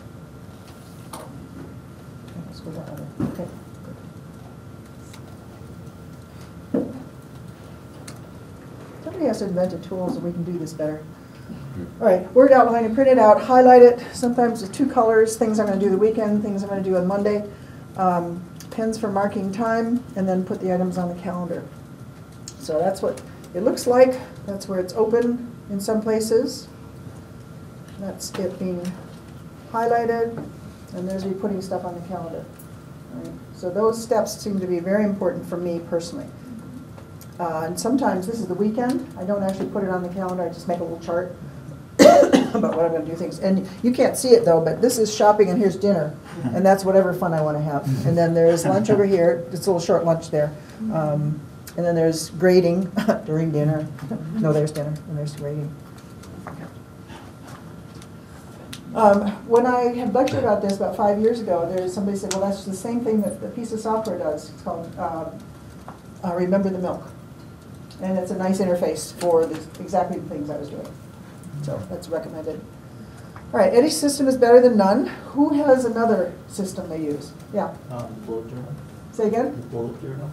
let's go that other. Okay. Somebody has to invent a tool so we can do this better. All right, Word outline and print it out, highlight it. Sometimes it's two colors, things I'm going to do the weekend, things I'm going to do on Monday. Um, pens for marking time, and then put the items on the calendar. So that's what it looks like. That's where it's open in some places. That's it being highlighted, and there's me putting stuff on the calendar. All right. So those steps seem to be very important for me personally. Uh, and sometimes this is the weekend. I don't actually put it on the calendar. I just make a little chart about what I'm going to do things. And you can't see it though, but this is shopping and here's dinner. And that's whatever fun I want to have. And then there's lunch over here. It's a little short lunch there. Um, and then there's grading during dinner. No, there's dinner. And there's grading. Um, when I had lectured about this about five years ago, there was somebody said, well, that's the same thing that the piece of software does. It's called uh, uh, Remember the Milk. And it's a nice interface for the, exactly the things I was doing. So that's recommended. All right, any system is better than none. Who has another system they use? Yeah. Um, bullet journal. Say again? The bullet journal.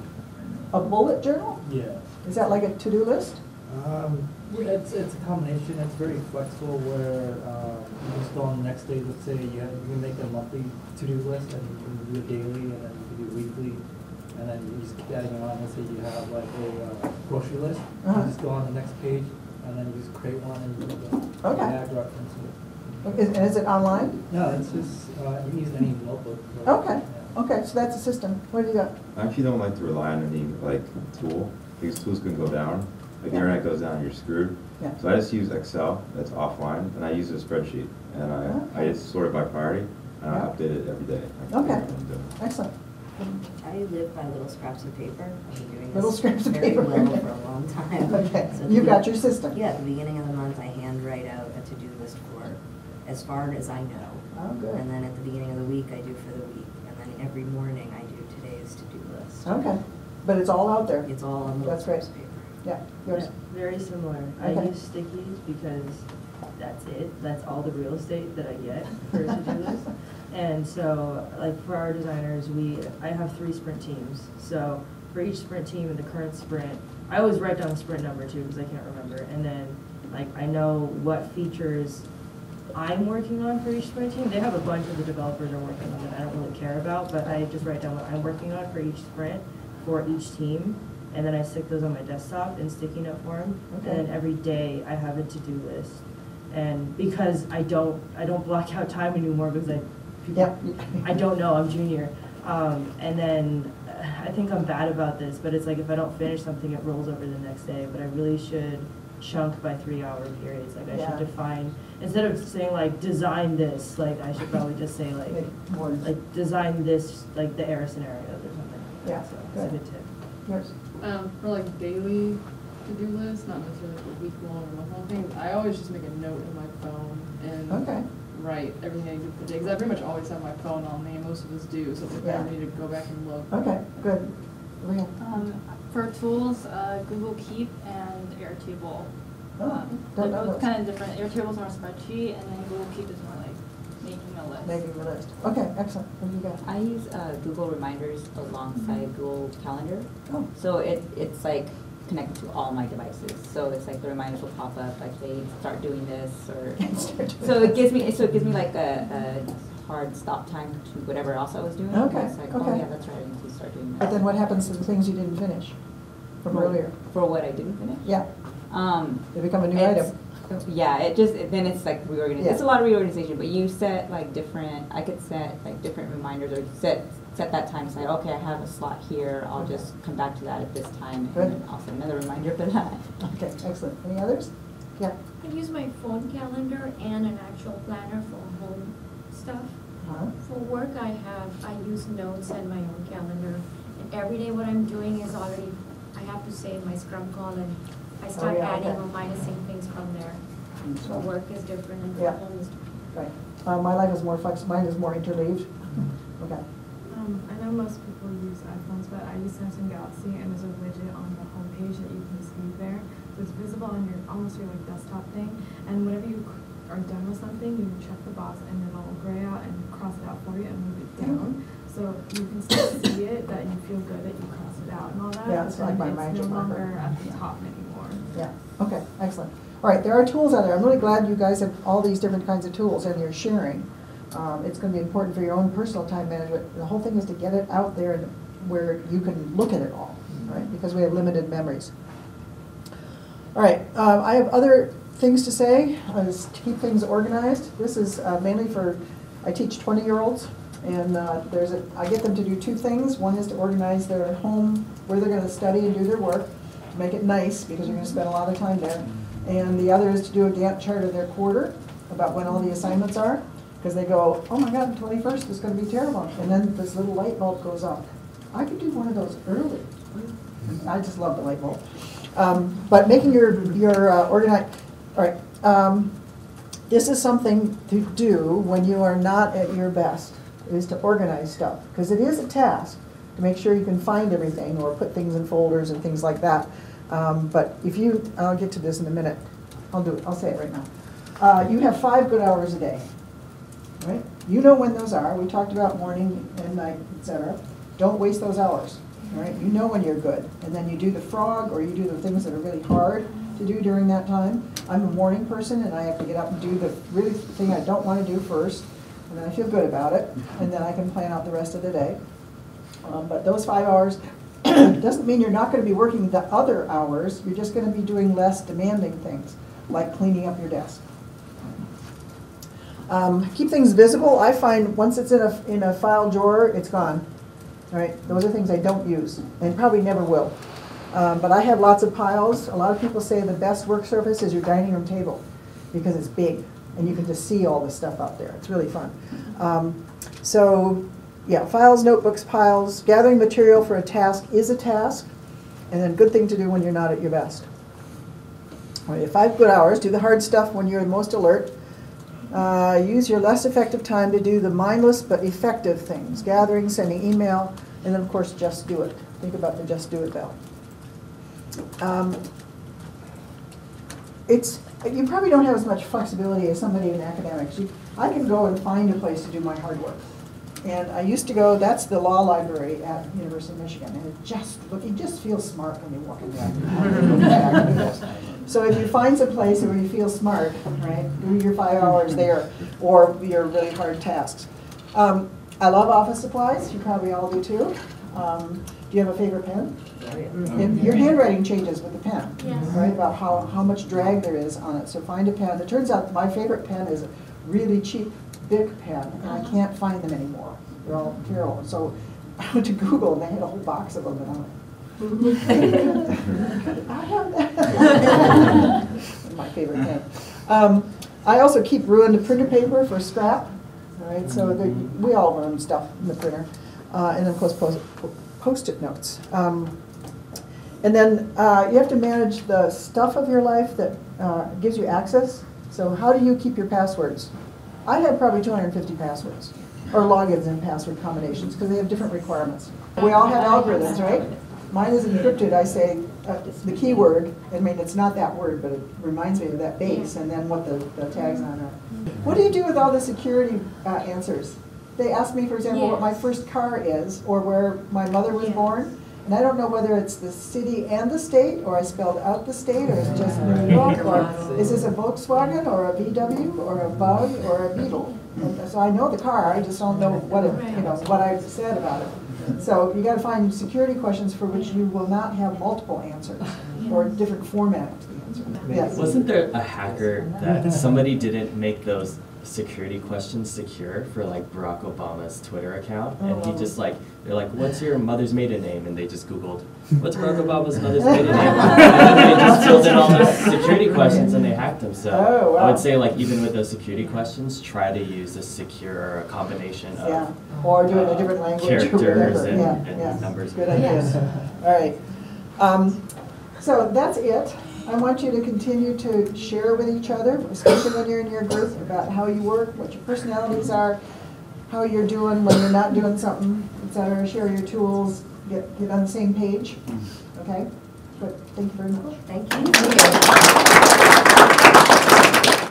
A bullet journal? Yeah. Is that like a to-do list? Um, it's it's a combination. It's very flexible. Where um, you just go on the next day. Let's say you, have, you can make a monthly to-do list, and you can do it daily, and then you can do it weekly. And then you just keep adding them on. Let's say you have like a uh, grocery list. Uh-huh. You just go on the next page, and then you just create one, and you uh, Okay. add reference to it. Is, and is it online? No, it's just uh, you can use any notebook. Okay. Okay, so that's a system. What do you got? I actually don't like to rely on any like tool because tools can go down. Like the Yeah. internet goes down, you're screwed. Yeah. So I just use Excel. That's offline, and I use a spreadsheet, and I I Okay. just sort it by priority, and I Yeah. update it every day. I Okay. keep it and, uh, Excellent. I live by little scraps of paper. I've been doing Little this scraps of very paper. well for a long time. Okay. So at the You've got be- your system. Yeah, at the beginning of the month, I hand write out a to-do list for as far as I know. Oh, good. And then at the beginning of the week, I do for the week. And then every morning, I do today's to-do list. Okay. But it's all out there. It's all on little That's great. scraps of paper. Yeah. Yours? Yeah, very similar. I Okay. use stickies because that's it. That's all the real estate that I get for a to-do list. And so, like for our designers, we I have three sprint teams. So for each sprint team in the current sprint, I always write down the sprint number too because I can't remember. And then, like I know what features I'm working on for each sprint team. They have a bunch of the developers are working on that I don't really care about, but I just write down what I'm working on for each sprint for each team. And then I stick those on my desktop in sticky note form. Okay. And then every day I have a to-do list. And because I don't, I don't block out time anymore because I, people, Yeah. I don't know, I'm junior. Um, and then uh, I think I'm bad about this, but it's like if I don't finish something, it rolls over the next day. But I really should chunk by three hour periods. Like I Yeah. should define, instead of saying like design this, like I should probably just say like, Make more. like design this, like the error scenarios or something. Yeah, So it's a good. good tip. Yours? Um, for like daily to-do list, not necessarily like a week long or month long thing, I always just make a note in my phone and Okay. write everything I do for the day. Because I pretty much always have my phone on me, and most of us do, so if I ever Yeah. need to go back and look. Okay, good. Leah? Um, for tools, uh, Google Keep and Airtable. Oh, Um, don't they're know both those. kind of different. Airtable's more spreadsheet, and then Google Keep is more like making a list. Making the list. Okay, excellent. What do you got? I use uh, Google Reminders alongside Google Calendar. Oh. So it, it's like connected to all my devices. So it's like the reminders will pop up, like, hey, start doing this, or so it gives me so it gives me like a, a hard stop time to whatever else I was doing. Okay, It's like, okay. oh yeah, that's right, I need to start doing that. But then what happens to the things you didn't finish from For- earlier? For what I didn't finish? Yeah. Um, They become a new it's- item. Yeah, it just, then it's like reorganization. Yeah. It's a lot of reorganization, but you set like different, I could set like different reminders or set set that time aside. Okay, I have a slot here, I'll Okay. just come back to that at this time, Good. and then I'll set another reminder for that. Okay, excellent. Any others? Yeah. I use my phone calendar and an actual planner for home stuff. Uh-huh. For work, I have, I use notes and my own calendar. And every day what I'm doing is already, I have to say in my Scrum call, and I start Oh, yeah, adding okay. or minusing things from there. For work is different and for Yeah. home is different. Right. Uh, my life is more flexible, mine is more interleaved. Okay. Um, I know most people use iPhones, but I use Samsung Galaxy, and there's a widget on the home page that you can see there. So it's visible on your, almost your like desktop thing, and whenever you are done with something, you check the box and it'll gray out and cross it out for you and move it down. So you can still see it, that you feel good that you crossed it out and all that. Yeah, it's like my and magic It's no marker. longer at the top anymore. Yeah, okay, excellent. All right, there are tools out there. I'm really glad you guys have all these different kinds of tools and you're sharing. Um, it's going to be important for your own personal time management. The whole thing is to get it out there and where you can look at it all, right? Because we have limited memories. All right, um, I have other things to say, uh, is to keep things organized. This is uh, mainly for, I teach twenty-year-olds, and uh, there's a, I get them to do two things. One is to organize their home, where they're going to study and do their work, to make it nice, because you're going to spend a lot of time there. And the other is to do a Gantt chart of their quarter, about when all the assignments are, because they go, oh my God, the twenty-first is going to be terrible. And then this little light bulb goes up. I could do one of those early. I just love the light bulb. Um, but making your, your uh, organized, all right, um, this is something to do when you are not at your best, is to organize stuff. Because it is a task to make sure you can find everything or put things in folders and things like that. Um, but if you, I'll get to this in a minute. I'll do it, I'll say it right now. Uh, you have five good hours a day, right? You know when those are. We talked about morning and night, et cetera. Don't waste those hours, right? You know when you're good. And then you do the frog or you do the things that are really hard to do during that time. I'm a morning person and I have to get up and do the really thing I don't want to do first. And then I feel good about it. And then I can plan out the rest of the day. Um, but those five hours doesn't mean you're not going to be working the other hours. You're just going to be doing less demanding things, like cleaning up your desk. Um, keep things visible. I find once it's in a, in a file drawer, it's gone. Right? Those are things I don't use and probably never will. Um, but I have lots of piles. A lot of people say the best work surface is your dining room table because it's big and you can just see all the stuff out there. It's really fun. Um, so yeah, files, notebooks, piles. Gathering material for a task is a task, and then good thing to do when you're not at your best. All right, five good hours. Do the hard stuff when you're most alert. Uh, use your less effective time to do the mindless but effective things. Gathering, sending email, and then of course just do it. Think about the just do it bell. Um, it's, you probably don't have as much flexibility as somebody in academics. You, I can go and find a place to do my hard work. And I used to go, that's the law library at University of Michigan, and it just, look, you just feel smart when you walk in there. So if you find some place where you feel smart, right, do your five hours there, or your really hard tasks. Um, I love office supplies, you probably all do too. Um, do you have a favorite pen? And your handwriting changes with the pen, Yes. right, about how, how much drag there is on it. So find a pen. It turns out my favorite pen is a really cheap Bic pen, and I can't find them anymore. They're all terrible. So I went to Google, and they had a whole box of them, and I'm like, I have that. My favorite pen. Um, I also keep ruined printer paper for scrap. All right, so the, we all ruin stuff in the printer. Uh, and then, of course, post, post-it notes. Um, and then uh, you have to manage the stuff of your life that uh, gives you access. So how do you keep your passwords? I have probably two hundred fifty passwords, or logins and password combinations, because they have different requirements. We all have algorithms, right? Mine is encrypted. I say uh, the keyword. I mean, it's not that word, but it reminds me of that base, and then what the, the tags on are. What do you do with all the security uh, answers? They ask me, for example, yes. what my first car is, or where my mother was yes. born. And I don't know whether it's the city and the state, or I spelled out the state, or it's just New York, or is this a Volkswagen, or a V W, or a Bug, or a Beetle? And so I know the car, I just don't know what it, you know, what I've said about it. So you got to find security questions for which you will not have multiple answers, or different formatting to the answer. Yes. Wasn't there a hacker that somebody didn't make those security questions secure for like Barack Obama's Twitter account, and he just like, they're like, what's your mother's maiden name? And they just Googled, what's Barack Obama's mother's maiden name? And then they just filled in all the security questions and they hacked him. So oh, wow. I would say, like, even with those security questions, try to use a secure a combination of yeah. or do it in a different language characters or and, yeah, and yeah. numbers. Good idea. All right. Um, so that's it. I want you to continue to share with each other, especially when you're in your group, about how you work, what your personalities are, how you're doing when you're not doing something, et cetera. Share your tools, get, get on the same page, okay? But thank you very much. Thank you. Thank you.